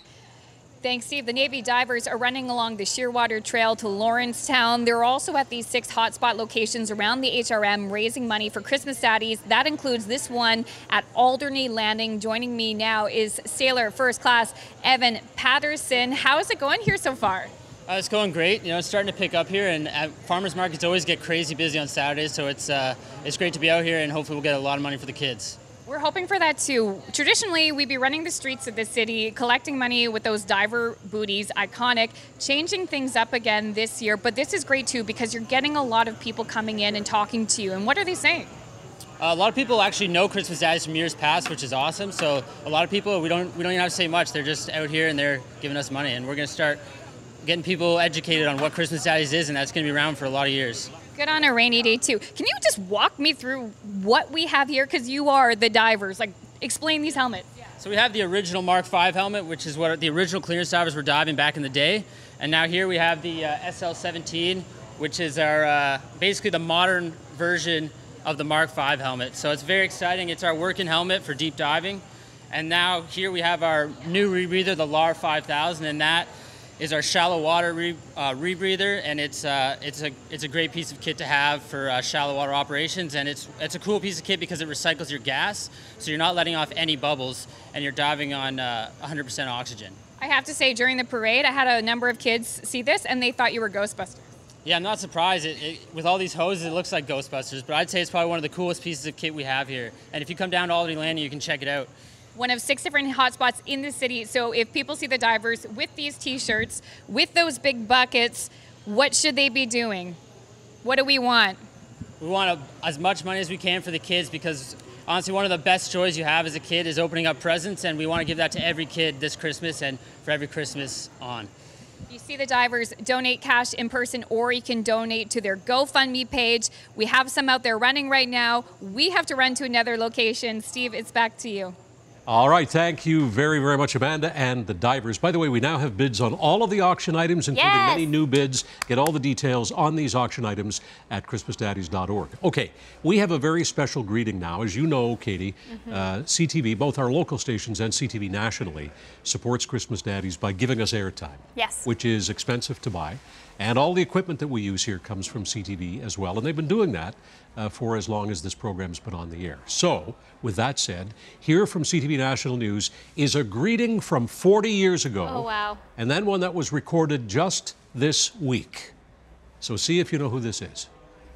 Thanks, Steve. The Navy divers are running along the Shearwater Trail to Lawrencetown. They're also at these 6 hotspot locations around the HRM raising money for Christmas Daddies. That includes this one at Alderney Landing. Joining me now is Sailor First Class Evan Patterson. How is it going here so far? It's going great. You know, it's starting to pick up here, and farmers markets always get crazy busy on Saturdays, so it's great to be out here, and hopefully we'll get a lot of money for the kids. We're hoping for that too. Traditionally, we'd be running the streets of the city, collecting money with those diver booties, iconic, changing things up again this year. But this is great too because you're getting a lot of people coming in and talking to you. And what are they saying? A lot of people actually know Christmas Daddies from years past, which is awesome. So a lot of people, we don't even have to say much. They're just out here and they're giving us money. And we're going to start getting people educated on what Christmas Daddies is, and that's going to be around for a lot of years. Good on a rainy day too. Can you just walk me through what we have here? Because you are the divers. Like, explain these helmets. So we have the original Mark V helmet, which is what the original clearance divers were diving back in the day. And now here we have the SL-17, which is our basically the modern version of the Mark V helmet. So it's very exciting. It's our working helmet for deep diving. And now here we have our new rebreather, the LAR 5000, and that is our shallow water rebreather, and it's a great piece of kit to have for shallow water operations, and it's a cool piece of kit because it recycles your gas, so you're not letting off any bubbles, and you're diving on 100% oxygen. I have to say, during the parade, I had a number of kids see this, and they thought you were Ghostbusters. Yeah, I'm not surprised. With all these hoses, it looks like Ghostbusters, but I'd say it's probably one of the coolest pieces of kit we have here, and if you come down to Alderney Landing, you can check it out. One of 6 different hotspots in the city. So if people see the divers with these t-shirts, with those big buckets, what should they be doing? What do we want? We want as much money as we can for the kids because honestly, one of the best joys you have as a kid is opening up presents, and we want to give that to every kid this Christmas and for every Christmas on. You see the divers donate cash in person, or you can donate to their GoFundMe page. We have some out there running right now. We have to run to another location. Steve, it's back to you. All right, thank you very, very much, Amanda, and the divers. By the way, we now have bids on all of the auction items, including many new bids. Get all the details on these auction items at christmasdaddies.org. Okay, we have a very special greeting now. As you know, Katie, CTV, both our local stations and CTV nationally, supports Christmas Daddies by giving us airtime, which is expensive to buy. And all the equipment that we use here comes from CTV as well, and they've been doing that for as long as this program's been on the air. So, with that said, here from CTV National News is a greeting from 40 years ago. Oh, wow. And then one that was recorded just this week. So see if you know who this is.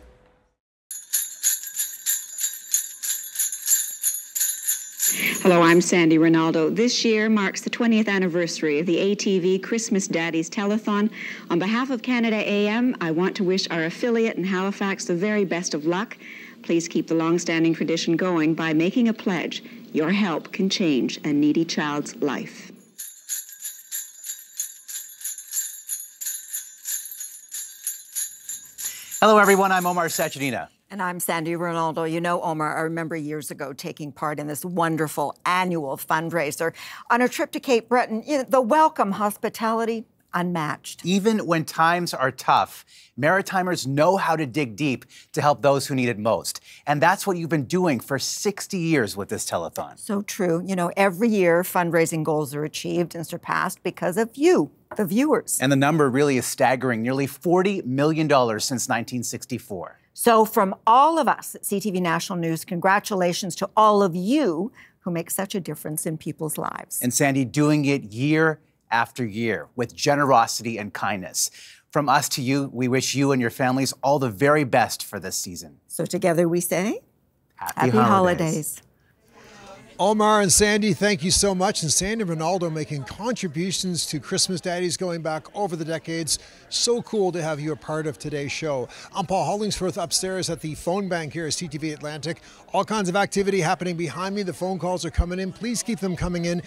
Hello, I'm Sandy Ronaldo. This year marks the 20th anniversary of the ATV Christmas Daddies Telethon. On behalf of Canada AM, I want to wish our affiliate in Halifax the very best of luck. Please keep the long-standing tradition going by making a pledge. Your help can change a needy child's life. Hello, everyone. I'm Omar Sachedina. And I'm Sandy Ronaldo. You know, Omar, I remember years ago taking part in this wonderful annual fundraiser. On a trip to Cape Breton, the welcome hospitality, unmatched. Even when times are tough, Maritimers know how to dig deep to help those who need it most. And that's what you've been doing for 60 years with this telethon. So true. You know, every year fundraising goals are achieved and surpassed because of you, the viewers. And the number really is staggering, nearly $40 million since 1964. So from all of us at CTV National News, congratulations to all of you who make such a difference in people's lives. And Sandy, doing it year after year with generosity and kindness. From us to you, we wish you and your families all the very best for this season. So together we say, Happy holidays. Omar and Sandy, thank you so much. And Sandy Ronaldo making contributions to Christmas Daddies going back over the decades. So cool to have you a part of today's show. I'm Paul Hollingsworth upstairs at the phone bank here at CTV Atlantic. All kinds of activity happening behind me. The phone calls are coming in. Please keep them coming in.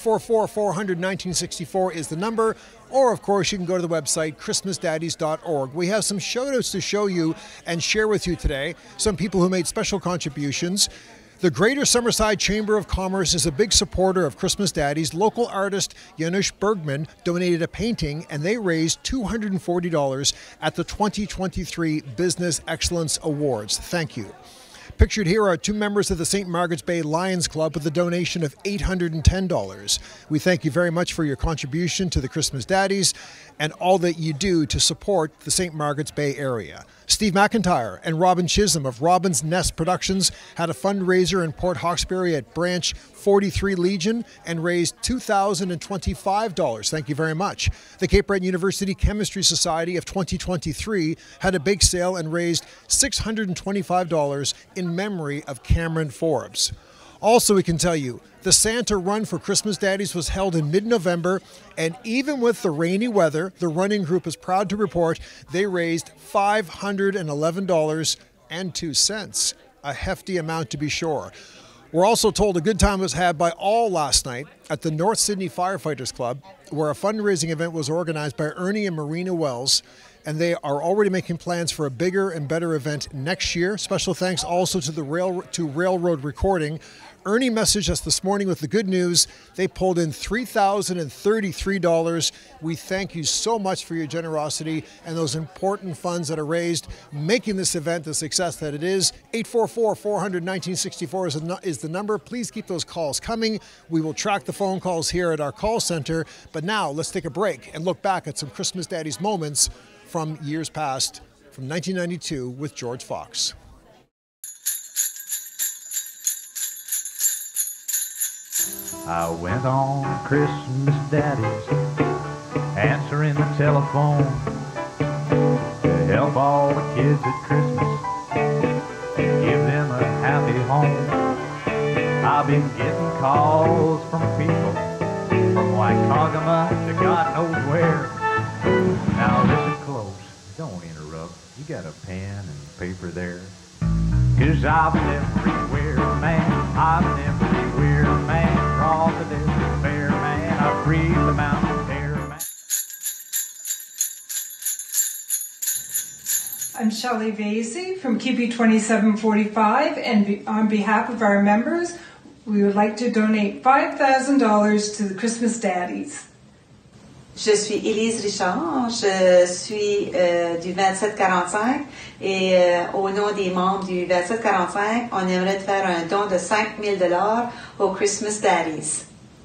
844-400-1964 is the number. Or, of course, you can go to the website, christmasdaddies.org. We have some shout-outs to show you and share with you today. Some people who made special contributions. The Greater Summerside Chamber of Commerce is a big supporter of Christmas Daddies. Local artist Janusz Bergman donated a painting, and they raised $240 at the 2023 Business Excellence Awards. Thank you. Pictured here are two members of the St. Margaret's Bay Lions Club with a donation of $810. We thank you very much for your contribution to the Christmas Daddies and all that you do to support the St. Margaret's Bay area. Steve McIntyre and Robin Chisholm of Robin's Nest Productions had a fundraiser in Port Hawkesbury at Branch 43 Legion and raised $2,025. Thank you very much. The Cape Breton University Chemistry Society of 2023 had a bake sale and raised $625 in memory of Cameron Forbes. Also, we can tell you, the Santa Run for Christmas Daddies was held in mid-November, and even with the rainy weather, the running group is proud to report they raised $511.02, a hefty amount to be sure. We're also told a good time was had by all last night at the North Sydney Firefighters Club, where a fundraising event was organized by Ernie and Marina Wells, and they are already making plans for a bigger and better event next year. Special thanks also to Railroad Recording. Ernie messaged us this morning with the good news. They pulled in $3,033. We thank you so much for your generosity and those important funds that are raised, making this event the success that it is. 844-400-1964 is the number. Please keep those calls coming. We will track the phone calls here at our call center. But now let's take a break and look back at some Christmas Daddies moments from years past, from 1992 with George Fox. I went on Christmas Daddies, answering the telephone to help all the kids at Christmas and give them a happy home. I've been getting calls from people from Waikagama to God knows where. Now listen close, don't interrupt. You got a pen and paper there? 'Cause I've been everywhere, man. I've been everywhere, man. Across the desert fair, man. I've breathed the mountain air, man. I'm Shelley Vasey from QP 2745, and on behalf of our members, we would like to donate $5,000 to the Christmas Daddies. Je suis Élise Richard, je suis du 2745 et au nom des membres du 2745, on aimerait faire un don de $5,000 au Christmas Daddies.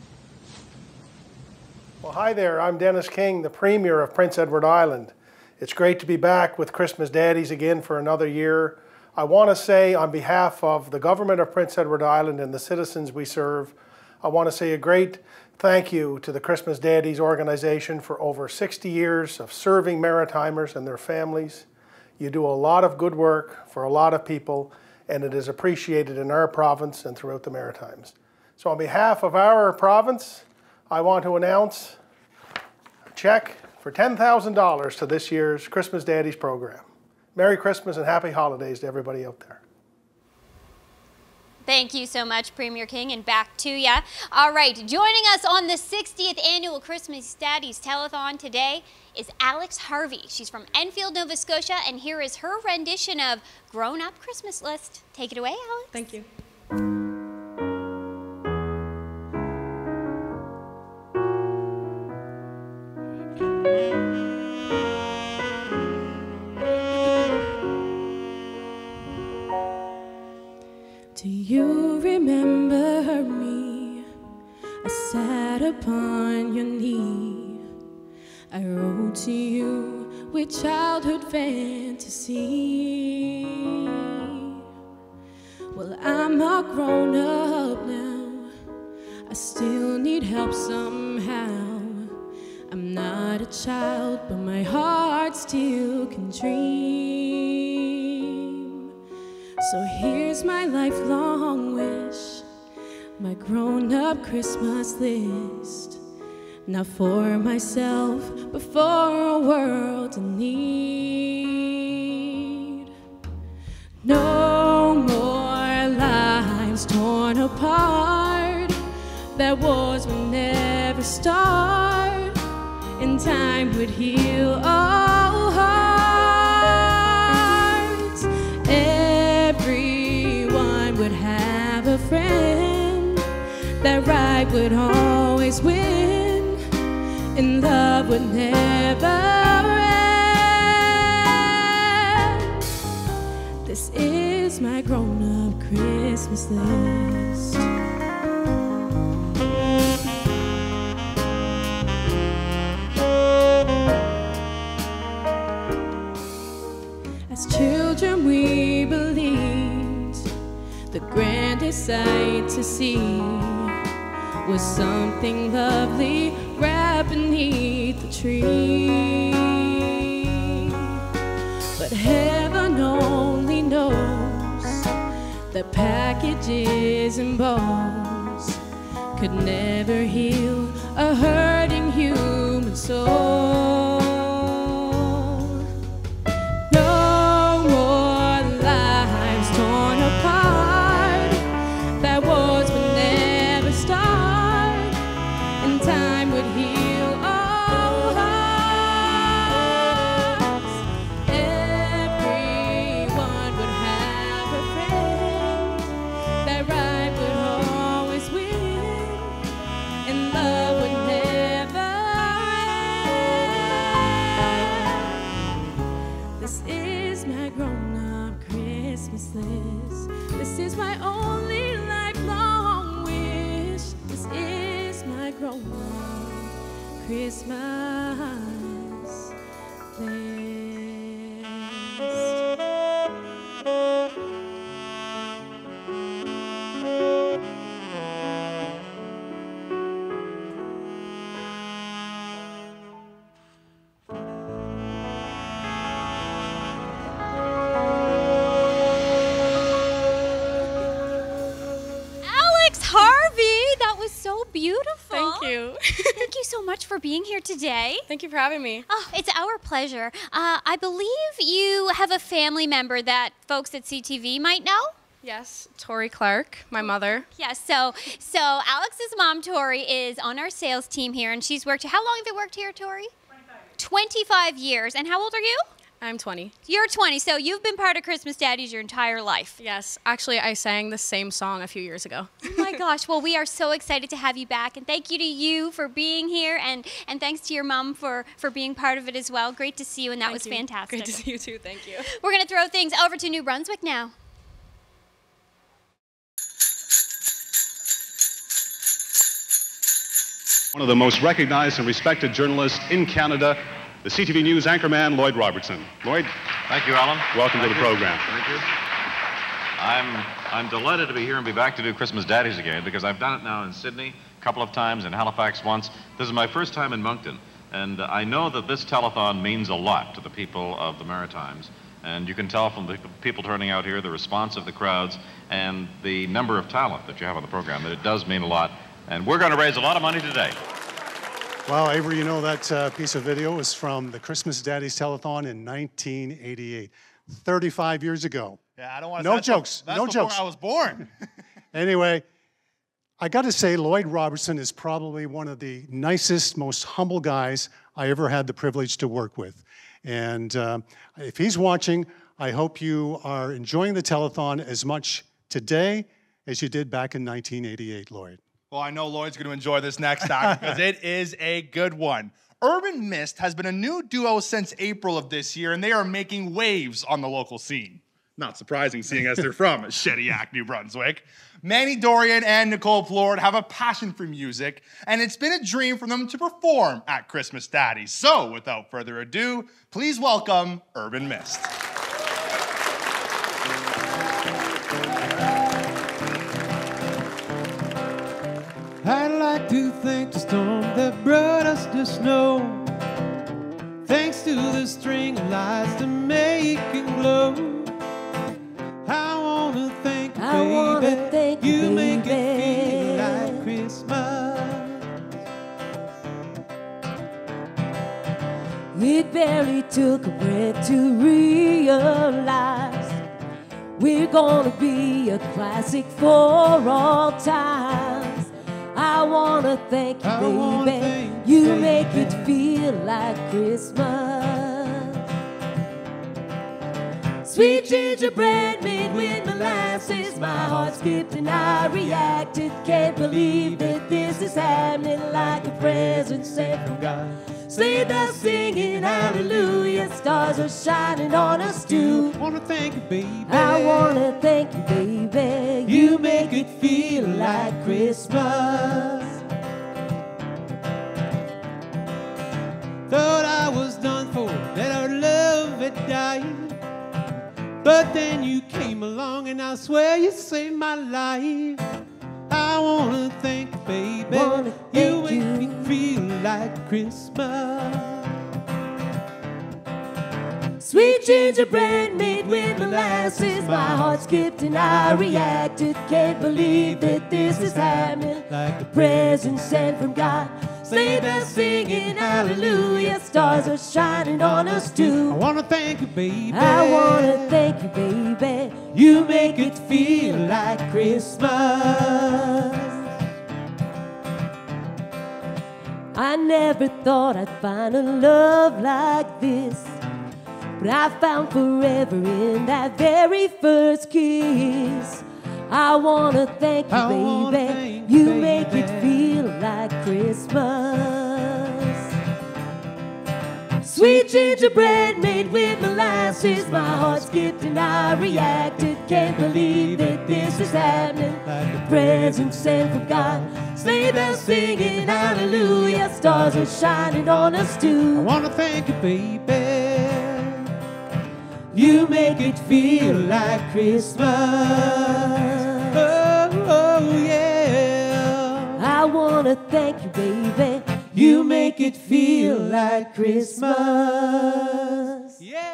Well, hi there, I'm Dennis King, the Premier of Prince Edward Island. It's great to be back with Christmas Daddies again for another year. I want to say on behalf of the government of Prince Edward Island and the citizens we serve, I want to say a great thank you to the Christmas Daddies organization for over 60 years of serving Maritimers and their families. You do a lot of good work for a lot of people, and it is appreciated in our province and throughout the Maritimes. So on behalf of our province, I want to announce a check for $10,000 to this year's Christmas Daddies program. Merry Christmas and Happy Holidays to everybody out there. Thank you so much, Premier King, and back to ya. All right, joining us on the 60th annual Christmas Daddies Telethon today is Alex Harvey. She's from Enfield, Nova Scotia, and here is her rendition of Grown Up Christmas List. Take it away, Alex. Thank you. Do you remember me? I sat upon your knee. I wrote to you with childhood fantasy. Well, I'm all grown up now. I still need help somehow. I'm not a child, but my heart still can dream. So here's my lifelong wish, my grown-up Christmas list. Not for myself, but for a world in need. No more lives torn apart. That wars would never start, and time would heal all hearts. Everyone would have a friend. That right would always win, and love would never end. This is my grown-up Christmas list. As children we believed the grandest sight to see was something lovely wrapped beneath the tree. But heaven only knows that packages and balls could never heal a hurting human soul. No more lives torn apart. That wars would never start, and time would heal all hearts. Everyone would have a friend. That right would always win, and love would never end. This is my grown-up Christmas list. This is my only lifelong wish. This is my grown-up Christmas list. Alex Harvey, that was so beautiful. Thank you. Thank you so much for being here today. Thank you for having me. Oh, it's our pleasure. I believe you have a family member that folks at CTV might know. Yes, Tori Clark, my mother. Yes, so Alex's mom, Tori, is on our sales team here, and she's worked here. How long have you worked here, Tori? 25 years. And how old are you? I'm 20. You're 20, so you've been part of Christmas Daddies your entire life. Yes, actually, I sang the same song a few years ago. Oh my gosh, well, we are so excited to have you back, and thank you to you for being here, and thanks to your mom for being part of it as well. Great to see you, and that was fantastic. Great to see you too, thank you. We're going to throw things over to New Brunswick now. One of the most recognized and respected journalists in Canada, the CTV News anchorman, Lloyd Robertson. Lloyd. Thank you, Alan. Welcome to the program. Thank you. I'm delighted to be here and be back to do Christmas Daddies again, because I've done it now in Sydney a couple of times, in Halifax once. This is my first time in Moncton, and I know that this telethon means a lot to the people of the Maritimes. And you can tell from the people turning out here, the response of the crowds, and the number of talent that you have on the program, that it does mean a lot. And we're going to raise a lot of money today. Well, Avery, you know that piece of video is from the Christmas Daddies Telethon in 1988, 35 years ago. Yeah, I don't want to. No jokes. That's no before jokes. I was born. Anyway, I got to say, Lloyd Robertson is probably one of the nicest, most humble guys I ever had the privilege to work with. And if he's watching, I hope you are enjoying the telethon as much today as you did back in 1988, Lloyd. Well, I know Lloyd's going to enjoy this next act because it is a good one. Urban Mist has been a new duo since April of this year, and they are making waves on the local scene. Not surprising, seeing as they're from Shediac, New Brunswick. Manny Dorian and Nicole Plord have a passion for music, and it's been a dream for them to perform at Christmas Daddies. So, without further ado, please welcome Urban Mist. I'd like to thank the storm that brought us the snow. Thanks to the string of lights to make it glow. I wanna thank you, baby. You make it feel like Christmas. It barely took a breath to realize we're gonna be a classic for all times. I wanna thank you, baby. You make it feel like Christmas. Sweet gingerbread made with molasses. My heart skipped and I reacted. Can't believe that this is happening, like a present sent from God. Sleigh bells singing hallelujah. Stars are shining on us too. Wanna thank you, baby. I wanna thank you, baby. You make it feel like Christmas. Thought I was done for, that our love had died. But then you came along and I swear you saved my life. I wanna thank you, baby. You make me feel like Christmas. Sweet gingerbread made with molasses. My heart skipped and I reacted. Can't believe that this is happening, like a present sent from God. Sleigh bells singing hallelujah. Stars are shining on us too. I wanna thank you, baby. I wanna thank you, baby. You make it feel like Christmas. I never thought I'd find a love like this, but I found forever in that very first kiss. I wanna thank you, baby. You make it feel like Christmas. Sweet gingerbread made with molasses. My heart skipped and I reacted. Can't believe that this is happening, like a present sent from God. Sleigh bells singing hallelujah. Stars are shining on us too. I wanna thank you, baby. You make it feel like Christmas. Oh, yeah. I wanna thank you, baby. You make it feel like Christmas. Yeah.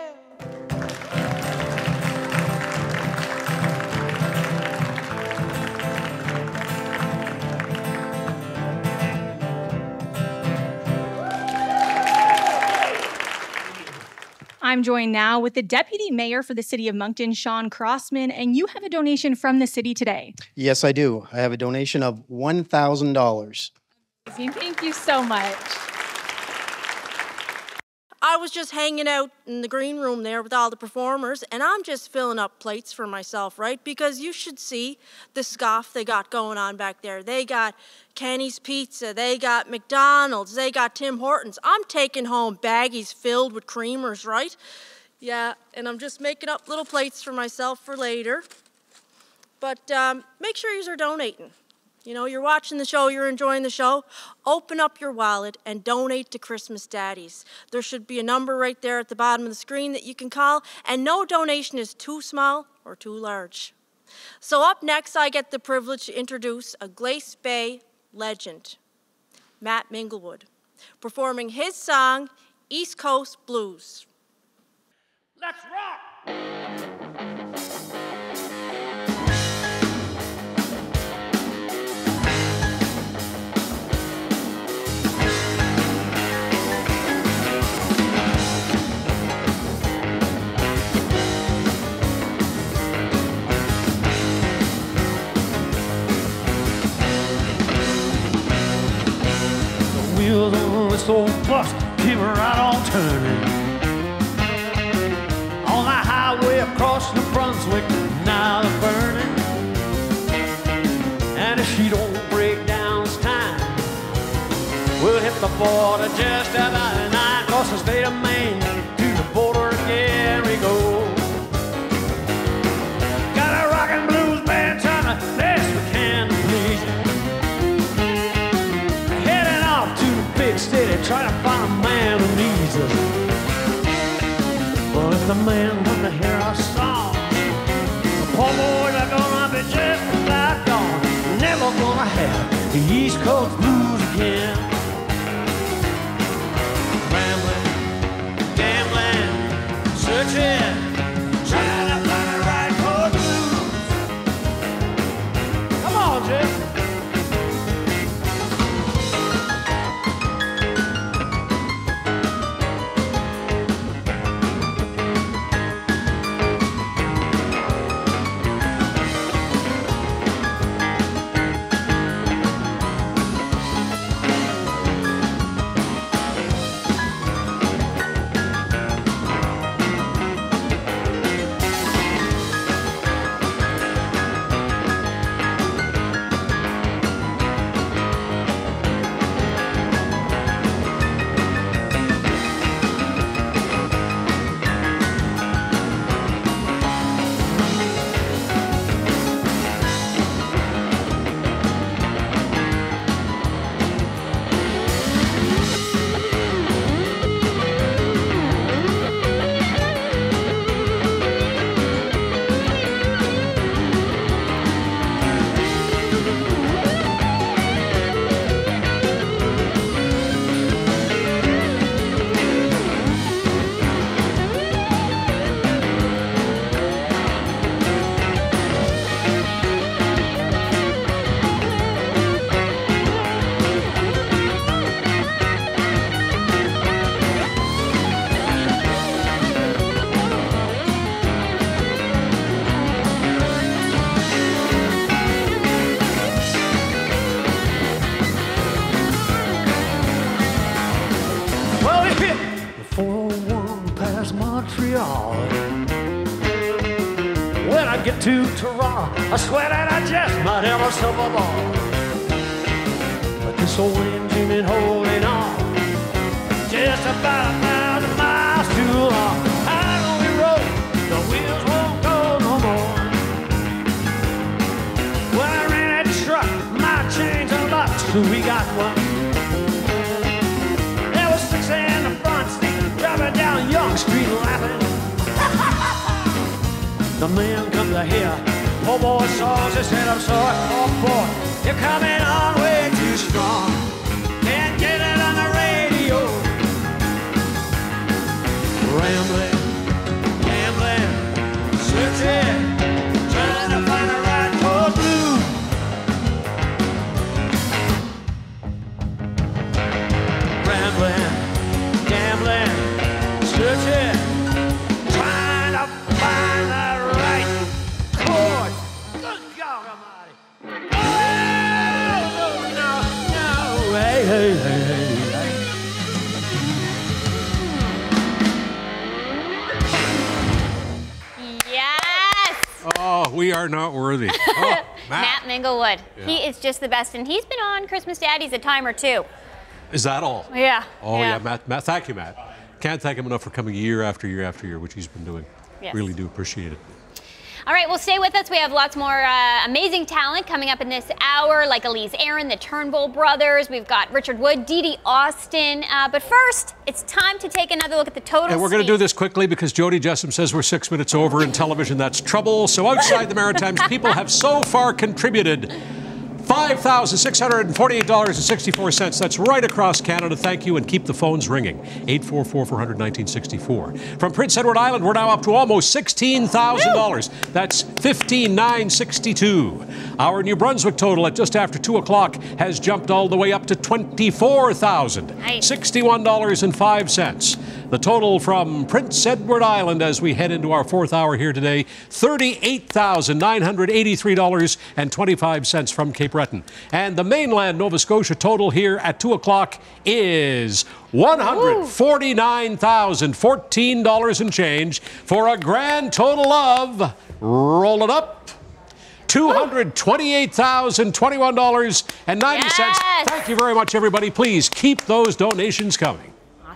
I'm joined now with the Deputy Mayor for the City of Moncton, Sean Crossman, and you have a donation from the city today. Yes, I do. I have a donation of $1,000. Thank you so much. I was just hanging out in the green room there with all the performers, and I'm just filling up plates for myself, right? Because you should see the scoff they got going on back there. They got Kenny's Pizza, they got McDonald's, they got Tim Hortons. I'm taking home baggies filled with creamers, right? Yeah, and I'm just making up little plates for myself for later. But make sure you're donating. You know, you're watching the show, you're enjoying the show. Open up your wallet and donate to Christmas Daddies. There should be a number right there at the bottom of the screen that you can call, and no donation is too small or too large. So up next, I get the privilege to introduce a Glace Bay legend, Matt Minglewood, performing his song, East Coast Blues. Let's rock! wheels on this old bus keep right on turning. On the highway across New Brunswick, now they're burning. And if she don't break down this time, we'll hit the border just about at 9. Across the state of Maine, to the border again we go. Got a rock and blues band trying to best we can to please you. Heading off to the big city, trying to find a man who needs us. Well, if the man come to hear our song, the poor boys are gonna be just about gone. Never gonna have the East Coast blues again. Rambling, gambling, searching, trying to find the right chord blues. Come on, Jeff. When I get to Toronto, I swear that I just might have myself a ball. But this old engine ain't holding on, just about 1,000 miles too long. Out on the road, the wheels won't go no more. When I ran that truck, my chains unlocked, so we got one. There was 6 in the front seat, driving down Young Street laughing. The man come to hear poor boy songs. He said, I'm sorry, oh boy, you're coming on way too strong. Can't get it on the radio. Rambling, gambling, searching, trying to find the right chord blues. Rambling, gambling, searching, trying to find the right chord. Good God Almighty. Oh, no, no, hey, hey, hey, hey. Yes! Oh, we are not worthy. Oh, Matt Minglewood. Yeah. He is just the best, and he's been on Christmas Daddies a time or two. Is that all? Yeah. Oh, yeah, Matt, thank you, Matt. Can't thank him enough for coming year after year after year, which he's been doing. Yes. Really do appreciate it. All right, well, stay with us. We have lots more amazing talent coming up in this hour, like Elise Aaron, the Turnbull brothers. We've got Richard Wood, Dee Dee Austin. But first, it's time to take another look at the total. And we're going to do this quickly because Jody Jessom says we're 6 minutes over in television. That's trouble. So outside the Maritimes, people have so far contributed $5,648.64. That's right across Canada. Thank you, and keep the phones ringing. 844-400-1964. From Prince Edward Island, we're now up to almost $16,000. That's $15,962. Our New Brunswick total at just after 2 o'clock has jumped all the way up to $24,061.05. The total from Prince Edward Island as we head into our 4th hour here today, $38,983.25 from Cape Breton. And the mainland Nova Scotia total here at 2 o'clock is $149,014 and change for a grand total of, roll it up, $228,021.90. Yes. Thank you very much, everybody. Please keep those donations coming.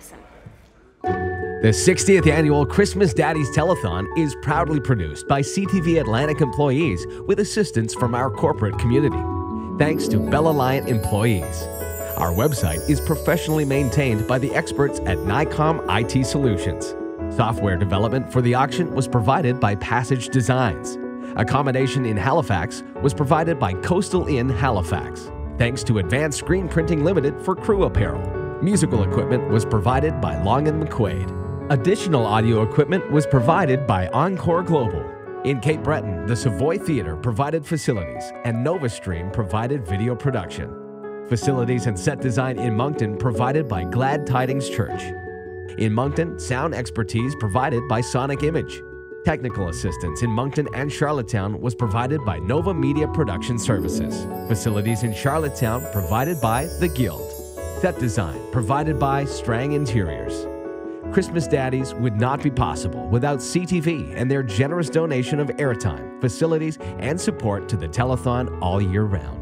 The 60th annual Christmas Daddies Telethon is proudly produced by CTV Atlantic employees with assistance from our corporate community. Thanks to Bell Alliant employees. Our website is professionally maintained by the experts at Nycom IT Solutions. Software development for the auction was provided by Passage Designs. Accommodation in Halifax was provided by Coastal Inn Halifax. Thanks to Advanced Screen Printing Limited for crew apparel. Musical equipment was provided by Long & McQuaid. Additional audio equipment was provided by Encore Global. In Cape Breton, the Savoy Theatre provided facilities and NovaStream provided video production. Facilities and set design in Moncton provided by Glad Tidings Church. In Moncton, sound expertise provided by Sonic Image. Technical assistance in Moncton and Charlottetown was provided by Nova Media Production Services. Facilities in Charlottetown provided by The Guild. Set design provided by Strang Interiors. Christmas Daddies would not be possible without CTV and their generous donation of airtime, facilities, and support to the telethon all year round.